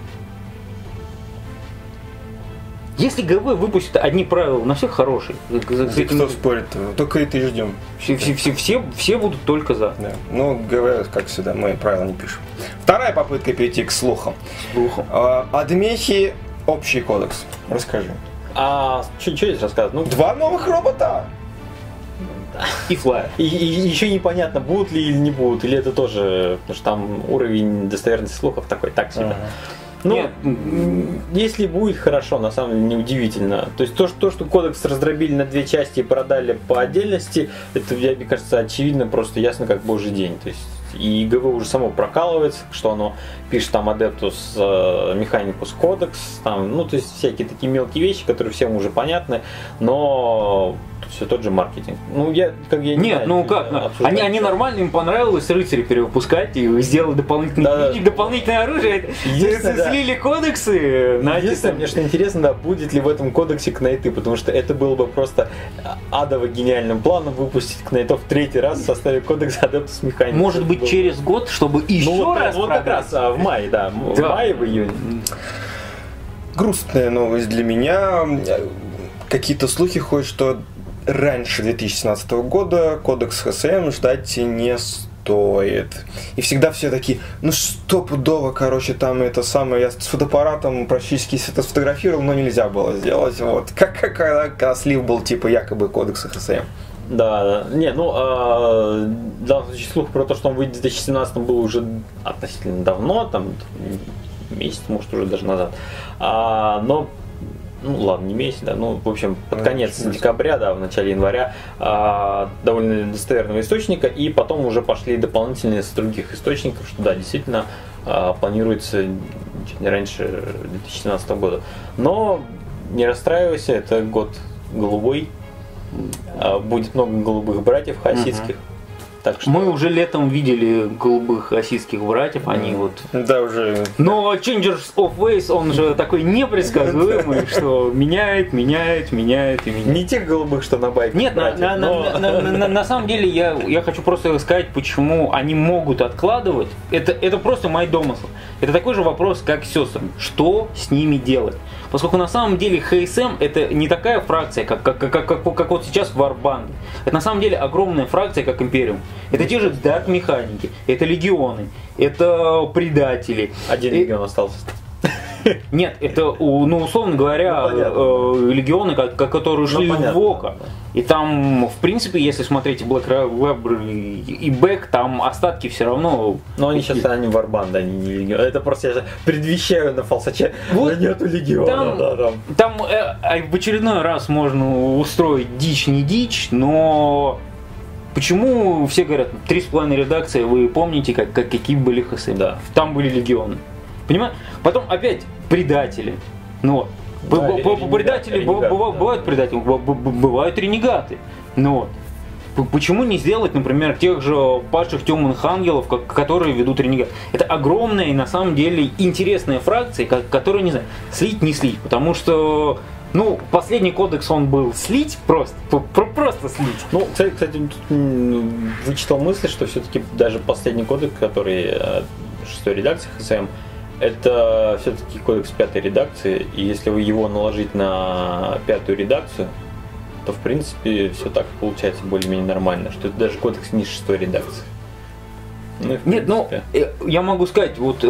Если ГВ выпустит одни правила на всех хорошие, кто спорит, только это и ждем. Все будут только за. Да. Ну, ГВ, как всегда, мы правила не пишем. Вторая попытка перейти к слухам. Адмехи, общий кодекс. Расскажи. Что здесь рассказывать? Ну, 2 новых робота. И флайер. И еще непонятно, будут ли или не будут, или это тоже, потому что там уровень достоверности слухов такой, так себе. Ну, нет. Если будет хорошо, на самом деле неудивительно. То есть то, что кодекс раздробили на 2 части и продали по отдельности, это, мне кажется, очевидно, просто ясно как божий день. То есть и ГВ уже само прокалывается, что оно пишет там Adeptus Mechanicus Codex, там, ну, то есть всякие такие мелкие вещи, которые всем уже понятны, но все тот же маркетинг. Ну, я не Нет, знаю, ну как, они нормально, им понравилось рыцарей перевыпускать и сделали дополнительное оружие, слили кодексы. Единственное, мне что интересно, да, будет ли в этом кодексе кнайты, потому что это было бы просто адово гениальным планом выпустить кнайтов в 3-й раз в составе кодекса Adeptus Mechanicus. Может быть, через год, чтобы еще раз вот как раз в мае, да, в мае, в июне. Грустная новость для меня. Какие-то слухи ходят, что раньше 2017 года кодекс ХСМ ждать не стоит. И всегда все такие, ну стопудово, короче, там это самое, я с фотоаппаратом практически это сфотографировал, но нельзя было сделать. Вот. Как когда слив был типа якобы кодекса ХСМ. Да, не, ну, в данном случае слух про то, что он выйдет в 2017 был уже относительно давно, там, месяц, может, уже даже назад. Но ну ладно, не месяц, да, ну, в общем, под конец декабря, да, в начале января, довольно достоверного источника, и потом уже пошли дополнительные с других источников, что да, действительно планируется чуть не раньше 2017 года. Но не расстраивайся, это год голубой, будет много голубых братьев хасидских. Так что... Мы уже летом видели голубых хасидских братьев, они вот... Да, уже... Но Changers of Ways, он же такой непредсказуемый, что меняет. Не тех голубых, что на байке. Нет, на самом деле я хочу просто сказать, почему они могут откладывать. Это просто мои домыслы. Это такой же вопрос, как с сестрами. Что с ними делать? Поскольку на самом деле HSM это не такая фракция, как вот сейчас в Warband. Это на самом деле огромная фракция, как Империум. Это те же Dark механики, это легионы, это предатели. Один легион остался. Нет, это, ну, условно говоря, легионы, которые ушли в Вока. И там, в принципе, если смотреть Black Labor и Бэк, там остатки все равно... Но они сейчас, они Warband, они не легион. Это просто я предвещаю на фалсаче, вот нету легиона. Там в очередной раз можно устроить дичь, не дичь, но... Почему все говорят, 3,5 редакции, вы помните, какие были ХСМ? Да. Там были легионы. Понимаешь? Потом опять предатели. Ну, предатели бывают предатели, бывают ренегаты. Ну, почему не сделать, например, тех же падших темных ангелов, которые ведут ренегат? Это огромная и на самом деле интересная фракция, которую, не знаю, слить, не слить. Потому что, ну, последний кодекс он был слить просто слить. Ну, кстати, тут вычитал мысль, что все-таки даже последний кодекс, который 6-й редакции ХСМ, это все-таки кодекс 5-й редакции, и если вы его наложить на 5-ю редакцию, то в принципе все так получается более-менее нормально, что это даже кодекс не 6-й редакции. Ну, нет, ну, я могу сказать, вот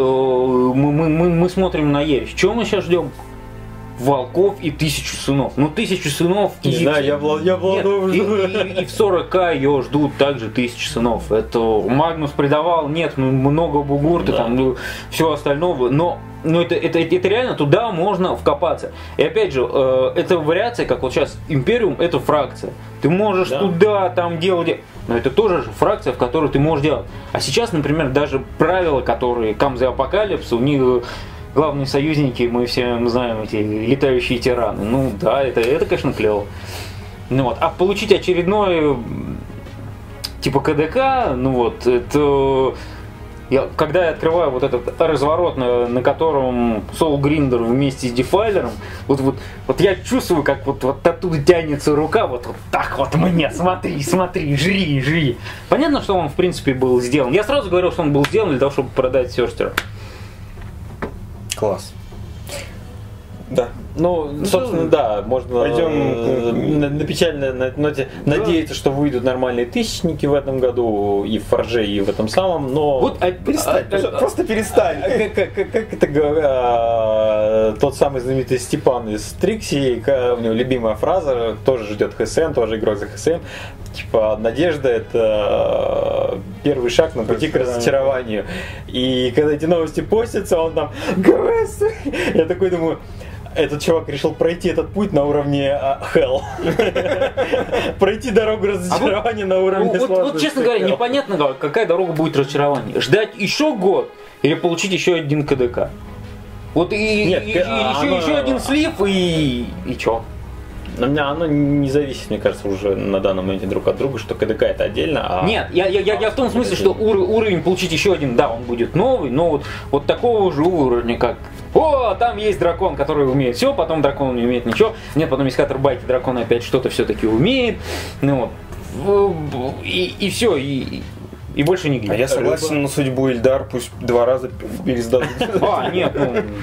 мы смотрим на Ересь. Чего мы сейчас ждем? Волков и 1000 сынов. Ну, 1000 сынов не знаю, я был и в 40К ее ждут также 1000 сынов. Это Магнус предавал, нет, много бугурта, там, все остальное, но это реально туда можно вкопаться. И опять же, это вариация, как вот сейчас Империум, это фракция. Ты можешь туда там делать, но это тоже же фракция, в которой ты можешь делать. А сейчас, например, даже правила, которые Come the Apocalypse, у них главные союзники, мы все знаем, эти летающие тираны. Ну да, это конечно, клево. Ну, вот. А получить очередной типа КДК, ну вот, это... Когда я открываю вот этот разворот, на котором Soul Grinder вместе с Дефайлером, вот я чувствую, как вот оттуда тянется рука, вот так вот мне, смотри, жри. Понятно, что он в принципе был сделан. Я сразу говорил, что он был сделан для того, чтобы продать Сёрстера. Класс. Да. Ну, собственно, да, можно пойдем на печальной ноте надеяться, что выйдут нормальные тысячники в этом году и в Форже, и в этом самом, но... Вот, перестань, просто перестань. Как это тот самый знаменитый Степан из Трикси, у него любимая фраза, тоже ждет ХСМ, тоже игрок за ХСМ, типа, надежда — это первый шаг на пути к разочарованию. И когда эти новости постятся, он там ГВС. Я такой думаю, этот чувак решил пройти этот путь на уровне Hell. Пройти дорогу разочарования на уровне сложности. Вот, честно говоря, непонятно, какая дорога будет разочарования. Ждать еще год или получить еще один КДК? Вот еще один слив и чё? Оно не зависит, мне кажется, уже на данном моменте друг от друга, что КДК это отдельно. Нет, я в том смысле, что уровень получить еще один, да, он будет новый, но вот такого же уровня, как там есть дракон, который умеет все, потом дракон не умеет ничего, нет, потом есть Катербайки, дракон опять что-то все-таки умеет, ну вот, и все, и больше нигде. А я согласен на судьбу Ильдар, пусть 2 раза пересдадут. Нет,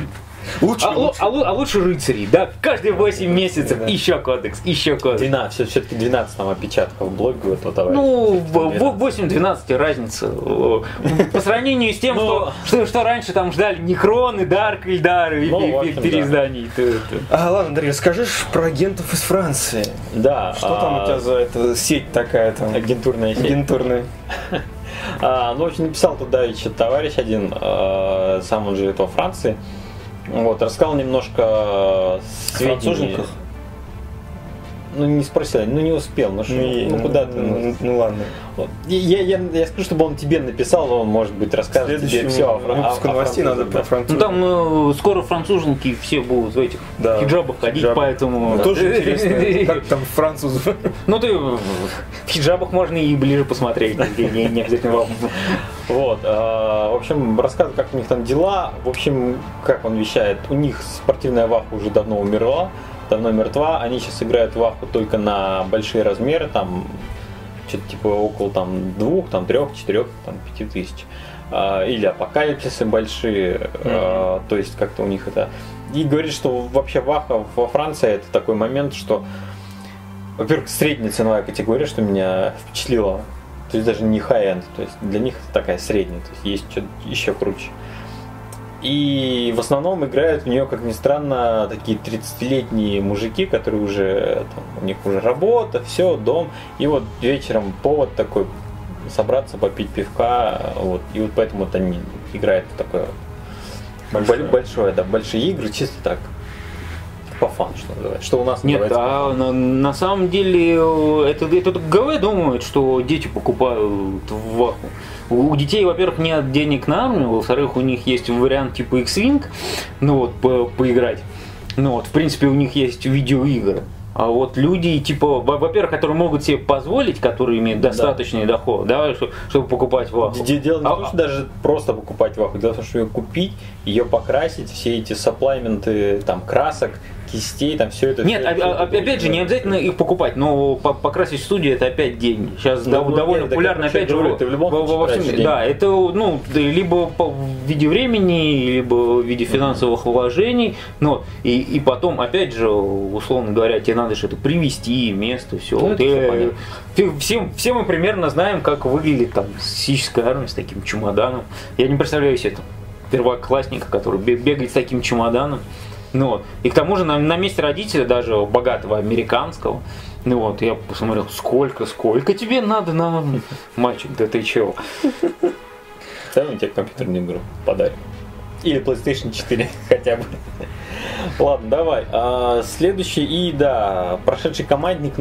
лучше рыцарей, да, каждые 8 месяцев еще кодекс. 12, все-таки 12 там опечатка в блоге у этого товарища. Ну, 8-12 разница. По сравнению с тем, что раньше там ждали Некроны, Дарк, Ильдары и переизданий. Ладно, Андрей, расскажи про агентов из Франции. Да. Что там у тебя за эта сеть такая там? Агентурная сеть. Агентурная. Ну, в общем, написал туда еще товарищ один, сам он живет во Франции. Вот, рассказал немножко сведений. Француженках? Ну, не спросил, не успел. Куда ты? Ну ладно. Вот. Я скажу, чтобы он тебе написал, он, может быть, расскажет тебе все выпуску новостей надо про французов. Там скоро француженки все будут в этих хиджабах ходить, поэтому... Тоже интересно, как там французов. Ну ты в хиджабах можно и ближе посмотреть, не обязательно вам. Вот, в общем, рассказывает, как у них там дела. В общем, как он вещает, у них спортивная ваха уже давно умерла. Давно мертва, они сейчас играют в ваху только на большие размеры, там что-то типа около 2, 3, 4, 5 тысяч. Или апокалипсисы большие, то есть как-то у них это... И говорит, что вообще ваха во Франции это такой момент, что, во-первых, средняя ценовая категория, что меня впечатлило, то есть даже не high-end, то есть для них это такая средняя, то есть что-то еще круче. И в основном играют в нее, как ни странно, такие 30-летние мужики, которые уже, там, у них уже работа, все, дом. И вот вечером повод такой собраться, попить пивка. Вот. И вот поэтому вот они играют в такое большое, большие игры, чисто так. По фану, что называется. Что у нас нет, называется. На самом деле это ГВ думают, что дети покупают ваху. У детей, во-первых, нет денег на армию, во-вторых, у них есть вариант типа X-Wing, поиграть. В принципе, у них есть видеоигры. А вот люди, типа, во-первых, которые могут себе позволить, которые имеют достаточный доход, да, чтобы покупать ваху. Дело не в том, что даже просто покупать ваху, дело в том, что ее купить, ее покрасить, все эти сапплайменты, там, красок, кистей, там все это. Нет, опять же, не обязательно их покупать, но покрасить студию это опять деньги. Сейчас довольно популярно, опять же, ты в любом случае да, это либо в виде времени, либо в виде финансовых вложений, и потом, опять же, условно говоря, тебе надо что-то привезти, место, все. Все мы примерно знаем, как выглядит там сионистская армия с таким чемоданом. Я не представляю себе там первоклассника, который бегает с таким чемоданом. И к тому же на месте родителя, даже богатого американского, я посмотрел, сколько тебе надо на мальчик, да ты чего? Давай тебе компьютерную игру подарим. Или PlayStation 4 хотя бы. Ладно, давай. Следующий прошедший командник,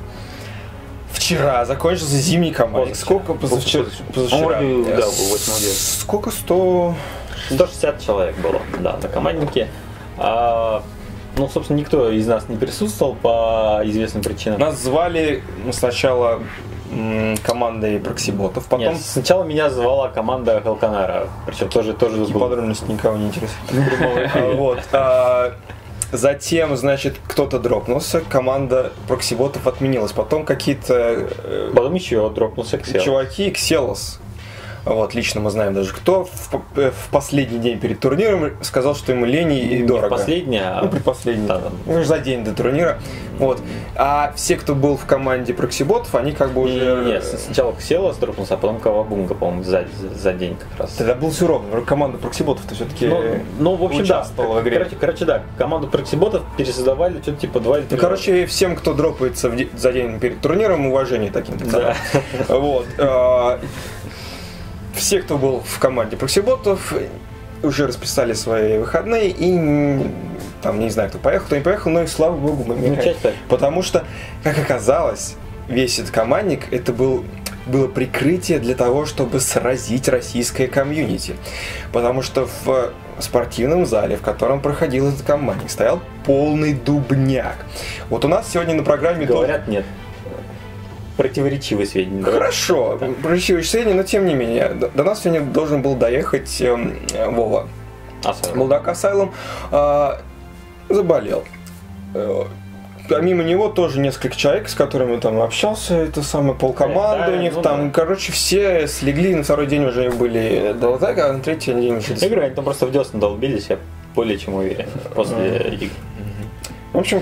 Вчера закончился зимний командник. Сколько позавчера? Сколько? 160 человек было, да, на команднике. Собственно, никто из нас не присутствовал по известным причинам. Нас звали сначала командой проксиботов, потом... Нет, сначала меня звала команда Халканара, причем тоже подробности никого не интересуют. Затем, значит, кто-то дропнулся, команда проксиботов отменилась. Потом какие-то... Потом еще дропнулся Xelos. Чуваки, Xelos. Лично мы знаем даже кто в последний день перед турниром сказал, что ему лень и дорого. Последний, предпоследний. За день до турнира. А все, кто был в команде проксиботов, они как бы уже... Нет, сначала Xelos дропнулся, а потом Кавабунга, по-моему, за день как раз. Тогда был все ровно. Команда проксиботов-то все-таки в общем, участвовала в игре. Короче, команду проксиботов пересоздавали что-то типа 2 или 3 всем, кто дропается за день перед турниром, уважение таким-то. Да. Все, кто был в команде проксиботов, уже расписали свои выходные и там не знаю, кто поехал, кто не поехал, но и слава богу, мы не поехали. Потому что, как оказалось, весь этот командник это было прикрытие для того, чтобы сразить российское комьюнити. Потому что в спортивном зале, в котором проходил этот командник, стоял полный дубняк. У нас сегодня на программе... Говорят, нет. Противоречивые сведения. Хорошо, противоречивые сведения, но тем не менее. До нас сегодня должен был доехать Вова. Булдак Асайлом. Заболел. Помимо него тоже несколько человек, с которыми там общался, это самое полкоманды у них там, все слегли, на второй день уже были долтага, а на третий день уже... Я говорю, они там просто в десна долбились, я более чем уверен, после игр. В общем,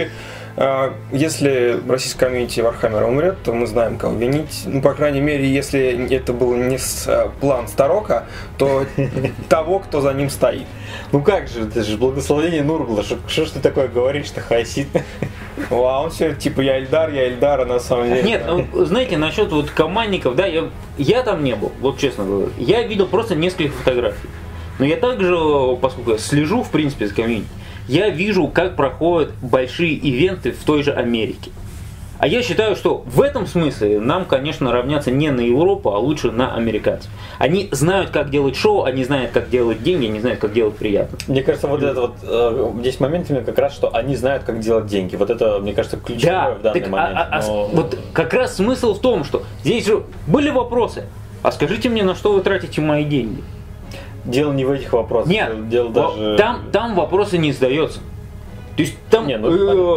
если российская комьюнити Вархаммера умрет, то мы знаем, кого винить. По крайней мере, если это был не план Старока, то того, кто за ним стоит. Как же, это же благословение Нургла. Что ж ты такое говоришь-то, Хасид? А он все типа я Эльдар, а на самом деле... Нет, знаете, насчет командников, я там не был, честно говоря. Я видел просто несколько фотографий. Но я также, поскольку я слежу, в принципе, за комьюнити, я вижу, как проходят большие ивенты в той же Америке. А я считаю, что в этом смысле нам, конечно, равняться не на Европу, а лучше на американцев. Они знают, как делать шоу, они знают, как делать деньги, они знают, как делать приятно. Мне кажется, вот это вот здесь момент именно как раз, что они знают, как делать деньги. Вот это, мне кажется, ключевое в данный момент. Вот как раз смысл в том, что здесь же были вопросы. А скажите мне, на что вы тратите мои деньги? Дело не в этих вопросах. Нет, дело даже... там вопросы не задается. То есть там я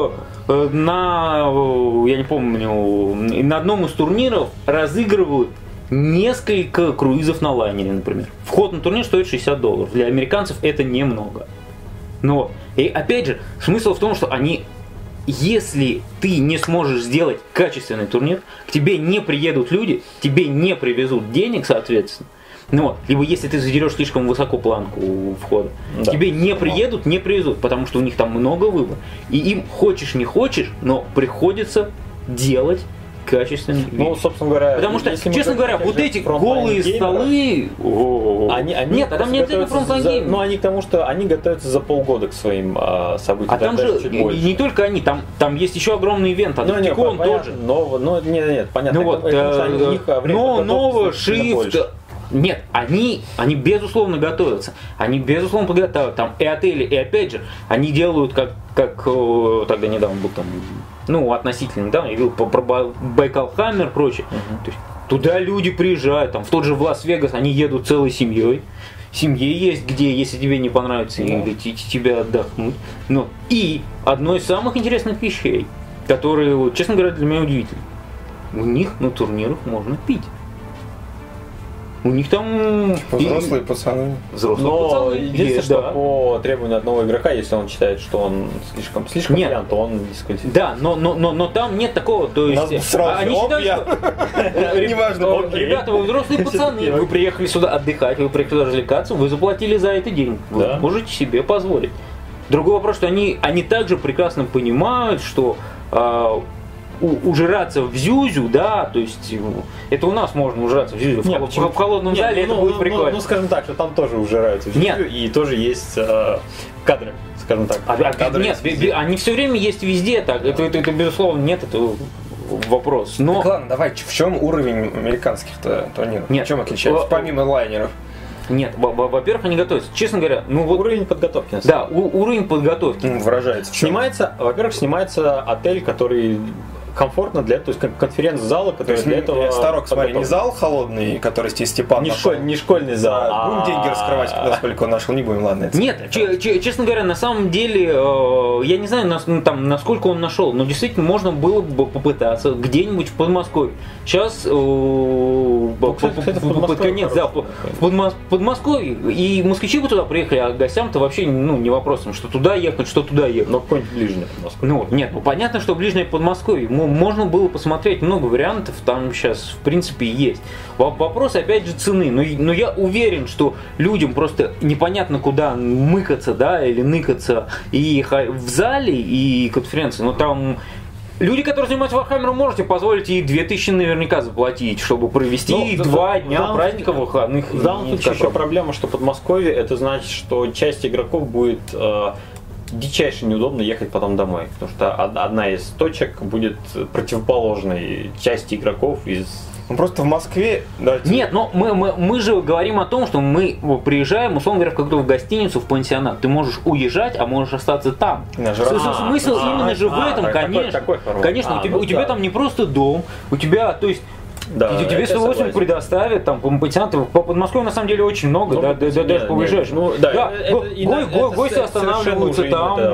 не помню, на одном из турниров разыгрывают несколько круизов на лайнере, например. Вход на турнир стоит $60. Для американцев это немного. Но, и опять же, смысл в том, что если ты не сможешь сделать качественный турнир, к тебе не приедут люди, тебе не привезут денег, соответственно. Либо если ты задерешь слишком высоко планку у входа, да. Тебе не приедут, не привезут, потому что у них там много выбора. И им хочешь не хочешь, но приходится делать качественный вид. Ну, собственно говоря, потому что, честно говоря, вот эти голые столы... Нет, там не обязательно фронтлайн-геймеры. Ну, они к тому, что они готовятся за полгода к своим событиям. А там же не только они, там есть еще огромный ивент, Адаптикон тоже. Нет, понятно. Нового, Shift... Нет, они безусловно готовятся. Они безусловно подготавливают. Там и отели, и опять же, они делают, как тогда недавно был там, относительно недавно, я видел про Байкал Хаммер и прочее. То есть, туда люди приезжают, там, в тот же в Лас-Вегас они едут целой семьей. Семье есть где, если тебе не понравится, или тебя отдохнуть. И одно из самых интересных вещей, которые, честно говоря, для меня удивительны. У них на турнирах можно пить. У них там... Взрослые пацаны. Единственное, что по требованию одного игрока, если он считает, что он слишком пьян, то он дисквалифицирует. Да, но там нет такого, то есть... Они считают, что... Неважно, ребята, вы взрослые пацаны, вы приехали сюда отдыхать, вы приехали сюда развлекаться, вы заплатили за это деньги, вы можете себе позволить. Другой вопрос, что они также прекрасно понимают, что... ужираться в Зюзю, да, то есть это у нас можно ужираться в Зюзю, в холодном зале это будет прикольно. Ну, скажем так, что там тоже ужираются в Зюзю, и тоже есть кадры, скажем так. Нет, они все время есть везде, так, это безусловно нет, это вопрос. Но... Так ладно, давай, в чем уровень американских-то турниров? Нет, в чем отличается, помимо лайнеров? Нет, во-первых, они готовятся. Честно говоря, уровень подготовки. Да, уровень подготовки. Выражается в чем? Во-первых, снимается отель, который комфортно для этого, то есть конференц-зала, который для этого... Старок, смотри, не зал холодный, который здесь Степан нашел. Не школьный зал. Будем деньги раскрывать, насколько он нашел, не будем, ладно. Нет, честно говоря, на самом деле, я не знаю, насколько он нашел, но действительно можно было бы попытаться где-нибудь в Подмосковье. Сейчас, под конец, да, в Подмосковье, и москвичи бы туда приехали, а гостям-то вообще не вопросом, что туда ехать, что туда ехать. Но какое-нибудь ближнее Подмосковье. Нет, понятно, что ближнее Подмосковье. Можно было посмотреть много вариантов, там сейчас в принципе есть. Вопрос опять же цены, но я уверен, что людям просто непонятно куда мыкаться, да, или ныкаться и в зале, и конференции, но там... Люди, которые занимаются Warhammer, можете позволить и 2000 наверняка заплатить, чтобы провести 2 дня праздников выходных. В данном случае еще проблема, что Подмосковье, это значит, что часть игроков будет дичайше неудобно ехать потом домой, потому что одна из точек будет противоположной части игроков из... Просто в Москве... Нет, но мы же говорим о том, что мы приезжаем, условно говоря, в какую-то гостиницу, в пансионат. Ты можешь уезжать, а можешь остаться там. Смысл именно же в этом, конечно. Конечно, у тебя там не просто дом, у тебя, то есть... Да, тебе с удовольствием предоставят, там, пансионаты, по Подмосковью на самом деле очень много, даже повыезжаешь. Гости останавливаются там.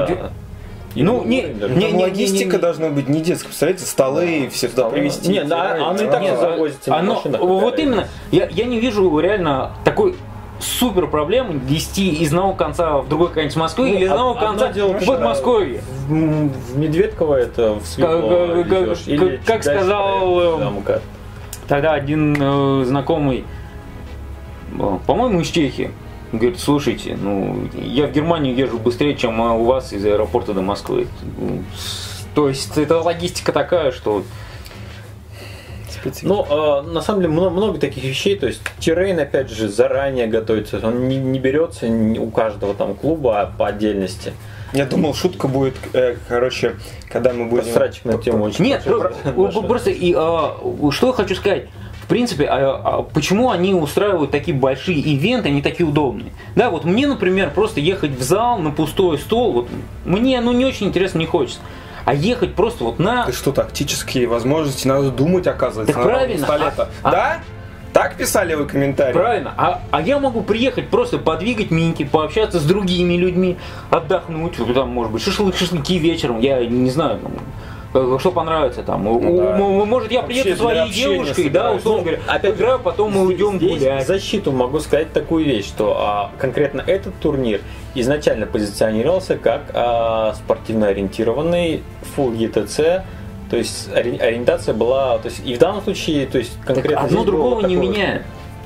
Логистика должна быть не детская. Представляете, столы, все туда привезти. Нет, она и так завозится на машинах. Вот именно, я не вижу реально такой супер проблемы везти из одного конца в другой конец Москвы или из одного конца в Подмосковье. В Медведково это в Светлово. Как сказал тогда один знакомый, по-моему, из Чехии, говорит, слушайте, я в Германию езжу быстрее, чем у вас из аэропорта до Москвы. То есть это логистика такая, что... специфика. Ну, на самом деле, много таких вещей. То есть, террейн, опять же, заранее готовится. Он не берется у каждого там клуба по отдельности. Я думал, шутка будет, короче, когда мы будем... Срачик на тему очень. Нет, просто что я хочу сказать. В принципе, почему они устраивают такие большие ивенты, они такие удобные? Да, вот мне, например, просто ехать в зал на пустой стол, вот мне не очень интересно, не хочется. А ехать просто вот на... Ты что, тактические возможности, надо думать, оказывается, Так на правильно. столе-то. Да? Так писали вы комментарии? Правильно. А я могу приехать просто подвигать миньки, пообщаться с другими людьми, отдохнуть, там, может быть, шашлыки вечером, я не знаю, что понравится там. Может, я приеду со своей девушкой, да, условно говоря, опять играю, потом мы уйдем гулять. В защиту могу сказать такую вещь, что конкретно этот турнир изначально позиционировался как спортивно ориентированный Full ETC. То есть ориентация была, то есть и в данном случае, то есть конкретно так одно другого не меняет.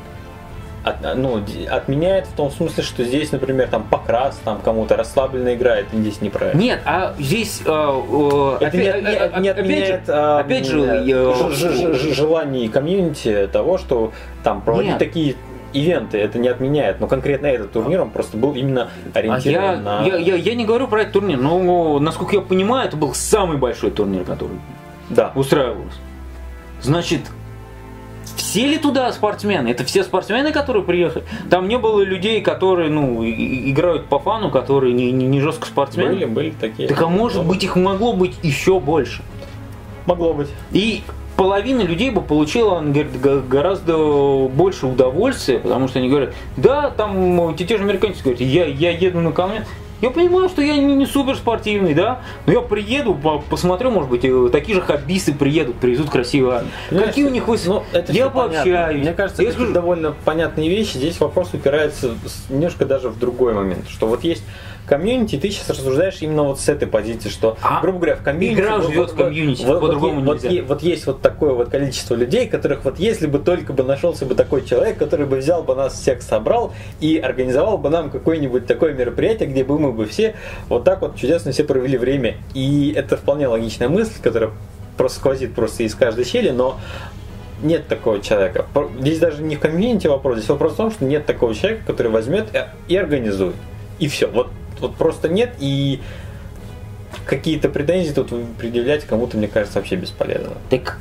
Отменяет в том смысле, что здесь, например, там покрас, там кому-то расслабленно играет, здесь неправильно. Нет, а здесь не отменяет желание комьюнити того, что там проводить такие ивенты, это не отменяет, но конкретно этот турнир, он просто был именно ориентирован на... Я не говорю про этот турнир, но, насколько я понимаю, это был самый большой турнир, который устраивался. Значит, все ли туда спортсмены? Это все спортсмены, которые приехали? Там не было людей, которые, играют по фану, которые не жестко спортсмены? Были такие. Так а может быть, их могло быть еще больше? Могло быть. И половина людей бы получила, он говорит, гораздо больше удовольствия, потому что они говорят, да, там те же американцы говорят, я еду на конвент, я понимаю, что я не супер спортивный, да, но я приеду, посмотрю, может быть, такие же хоббисты привезут красиво. Какие у них я пообщаюсь. Мне кажется, это довольно понятные вещи. Здесь вопрос упирается немножко даже в другой момент, что вот есть комьюнити, ты сейчас рассуждаешь именно вот с этой позиции, что, грубо говоря, в комьюнити... Игра живет в комьюнити, по-другому нельзя. Вот есть вот такое вот количество людей, которых вот если бы только бы нашелся бы такой человек, который бы взял бы нас всех, собрал и организовал бы нам какое-нибудь такое мероприятие, где бы мы бы все вот так вот чудесно все провели время. И это вполне логичная мысль, которая просто сквозит просто из каждой щели, но нет такого человека. Здесь даже не в комьюнити вопрос, здесь вопрос в том, что нет такого человека, который возьмет и организует. И все. Вот просто нет, и какие-то претензии тут предъявлять кому-то, мне кажется, вообще бесполезно. Так,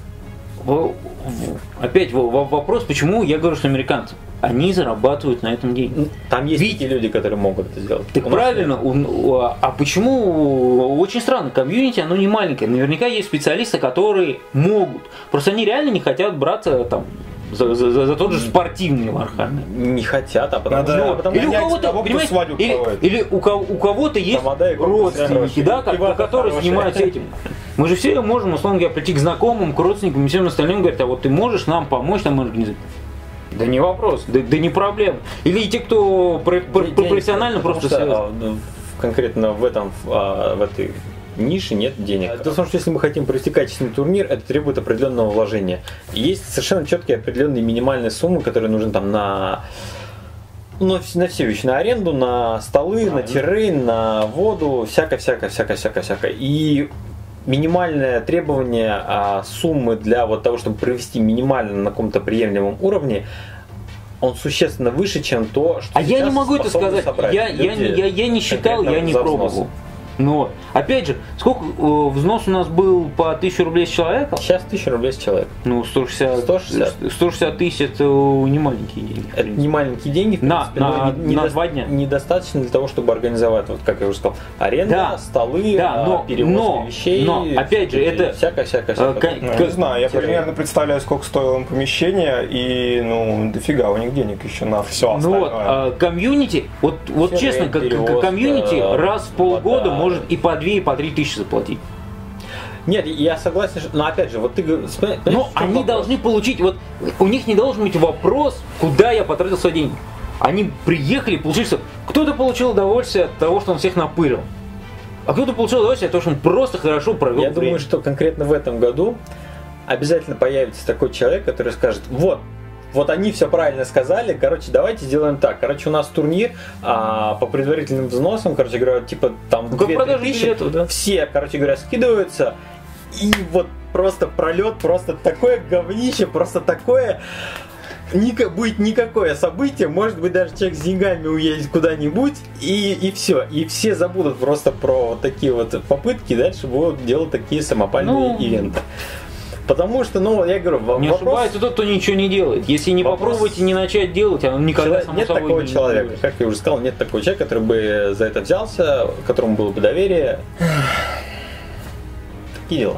опять вопрос, почему я говорю, что американцы? Они зарабатывают на этом деньги. Там есть такие люди, которые могут это сделать. Так правильно, а почему? Очень странно, комьюнити, оно не маленькое. Наверняка есть специалисты, которые могут. Просто они реально не хотят браться там за тот же спортивный Warhammer. Не хотят, а потому или у кого-то, понимаете, или у кого-то есть родственники, да, которые занимаются этим. Мы же все можем, условно говоря, прийти к знакомым, к родственникам и всем остальным, говорить, а вот ты можешь нам помочь, нам организовать. Да не вопрос, да не проблема. Или те, кто профессионально просто... Конкретно в этой нише нет денег. Дело в том, что если мы хотим провести качественный турнир, это требует определенного вложения. И есть совершенно четкие определенные минимальные суммы, которые нужны там на все вещи, на аренду, на столы, на террейн, на воду, всякое. И минимальное требование суммы для вот того, чтобы провести минимально на каком-то приемлемом уровне, он существенно выше, чем то, что я не могу это сказать. Я не считал, я не пробовал. Но, опять же, сколько взнос у нас был по 1000 рублей с человека? Сейчас 1000 рублей с человека. 160 тысяч это не маленькие деньги. Это не маленькие деньги, в принципе, на 2 дня. Недостаточно для того, чтобы организовать, вот как я уже сказал, аренда, столы, перевозки вещей. Но, опять же, это... Всякое. Не знаю, я примерно представляю, сколько стоило им помещение, и, дофига у них денег еще на все остальное. Комьюнити, вот честно, комьюнити раз в полгода может и по 2, и по 3 тысячи заплатить. Нет, я согласен, но опять же, вот ты говоришь... Но они должны получить, у них не должен быть вопрос, куда я потратил свои деньги. Они приехали, получили, кто-то получил удовольствие от того, что он всех напырил, а кто-то получил удовольствие от того, что он просто хорошо провел время. Я думаю, что конкретно в этом году обязательно появится такой человек, который скажет, вот они все правильно сказали, давайте сделаем так. У нас турнир по предварительным взносам, там 2-3 тысячи, все, скидываются, и вот просто пролет, просто такое говнище, просто такое... Будет никакое событие, может быть даже человек с деньгами уедет куда-нибудь и все. И все забудут просто про вот такие вот попытки, дальше будут делать такие самопальные ивенты. Потому что, я говорю, не ошибается тот, кто ничего не делает. Если не попробовать и не начать делать, оно никогда само нет собой такого не человека, будет. как я уже сказал, нет такого человека, который бы за это взялся, которому было бы доверие. Такие дела.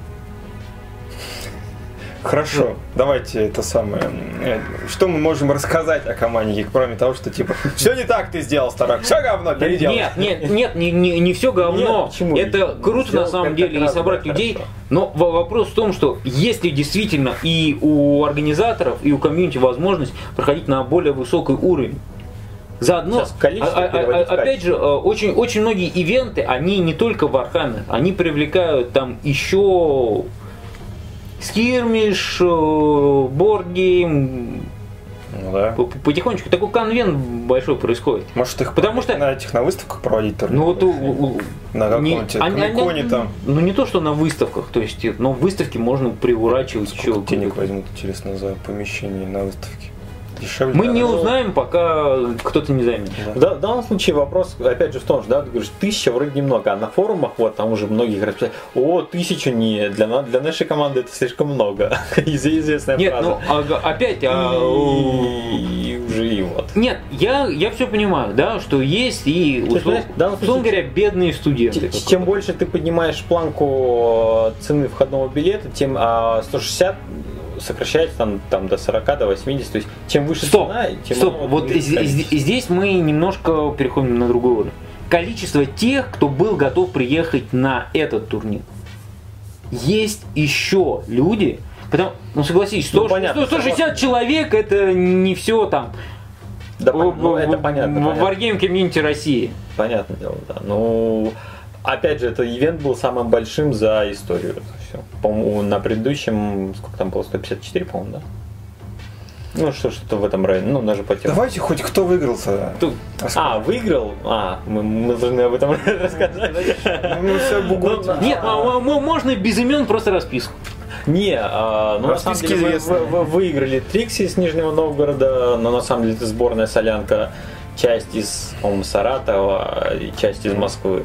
Хорошо, давайте это самое. Что мы можем рассказать о команде, кроме того, что типа все не так ты сделал, Старак, все говно, переделай. Нет, не все говно. Почему? Это круто на самом деле и собрать людей. Но вопрос в том, что есть ли действительно и у организаторов, и у комьюнити возможность проходить на более высокий уровень. Заодно, опять же, очень многие ивенты, они не только в Warhammer, они привлекают там еще скирмиш, бордгейм. Да. Потихонечку такой конвент большой происходит. Может их потому что на выставках проводить турнир? Ну вот на каком-нибудь комиконе там. Ну не то, что на выставках, то есть, но выставки можно приурачивать. Сколько денег возьмут, интересно, за помещение на выставке? Дешевле? Мы не узнаем, пока кто-то не займет. Да. В данном случае вопрос, опять же, в том, что ты говоришь, 1000 вроде немного, а на форумах вот там уже многие говорят, 1000 не, для нашей команды это слишком много. Известная Нет, фраза. Опять... И уже и вот. Нет, я все понимаю, да, что есть и, условно говоря, бедные студенты. Чем больше ты поднимаешь планку цены входного билета, тем 160 сокращается там до 40, до 80, то есть чем выше цена, тем... Вот здесь мы немножко переходим на другой уровень. Количество тех, кто был готов приехать на этот турнир. Есть еще люди, согласитесь, 160 человек это не все там. Да, это понятно. В Wargame Community России. Понятное дело, да. Опять же, этот ивент был самым большим за историю. Все. По-моему, на предыдущем, сколько там было, 154, по-моему, да? Что-то в этом районе. даже по тем. Давайте хоть кто выиграл-то. Выиграл? Мы должны об этом рассказать. Нет, можно без имен, просто расписку. На самом деле вы выиграли Трикси из Нижнего Новгорода, но на самом деле это сборная солянка, часть из, по-моему, Саратова и часть из Москвы.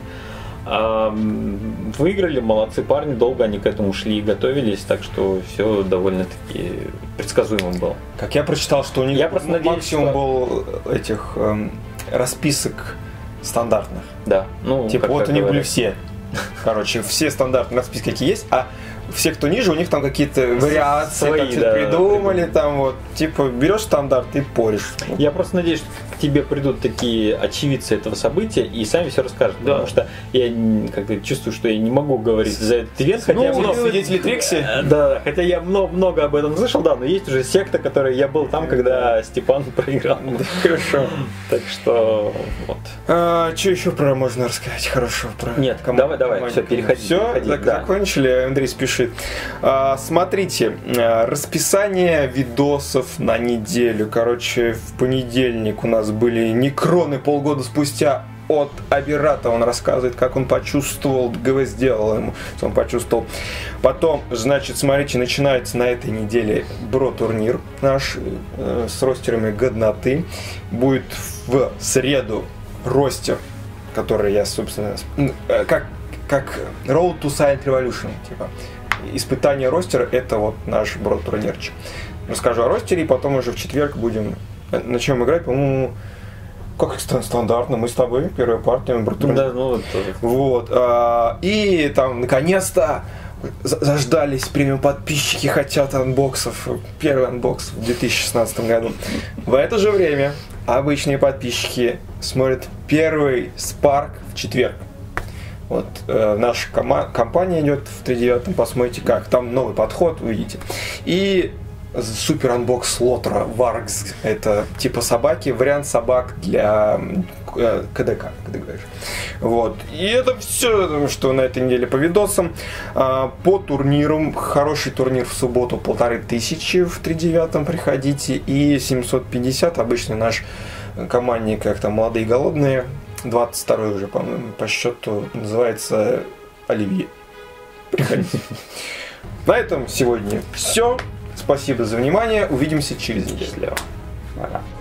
Выиграли, молодцы парни, долго они к этому шли и готовились, так что все довольно-таки предсказуемо было. Как я прочитал, что у них максимум был этих расписок стандартных. Да. Типа вот у них были все. Короче, все стандартные расписки, какие есть, а все, кто ниже, у них там какие-то вариации, как-то придумали, там вот, типа, берешь стандарт и поришь. Я просто надеюсь, что к тебе придут такие очевидцы этого события и сами все расскажут, потому что я как-то чувствую, что я не могу говорить за этот ивент, хотя я много свидетелей Трикси. Да, хотя я много об этом слышал, но есть уже секта, которой я был там, когда Степан проиграл. Хорошо. Так что вот. Что еще можно рассказать хорошо про? Нет, давай, все, переходи. Все, закончили, Андрей спешит. Смотрите, расписание видосов на неделю. Короче, в понедельник у нас были некроны полгода спустя от Аберата. Он рассказывает, как он почувствовал, ГВ сделал ему, что он почувствовал. Потом, значит, смотрите, начинается на этой неделе бро-турнир наш с ростерами годноты. Будет в среду ростер, который я, собственно, как Road to Silent Revolution, типа. Испытание ростера — это вот наш брод-турнирчик. Расскажу о ростере, и потом уже в четверг будем... Начнем играть, по-моему, как стандартно, мы с тобой, первая партия, брод-турнир. Да, Вот. И там, наконец-то, заждались премиум подписчики, хотят анбоксов. Первый анбокс в 2016 году. В это же время обычные подписчики смотрят первый Спарк в четверг. Вот наша компания идет в 3.9, посмотрите как. Там новый подход, увидите. И супер анбокс Слотера Варгс. Это типа собаки, вариант собак для КДК, как ты говоришь. Вот. И это все, что на этой неделе по видосам. По турнирам. Хороший турнир в субботу 1500 в 3.9 приходите. И 750 обычный наш командник, как там молодые и голодные. 22-й уже, по-моему, по счету называется Оливье. Приходите. На этом сегодня все. Спасибо за внимание. Увидимся через неделю. Счастливо. Пока.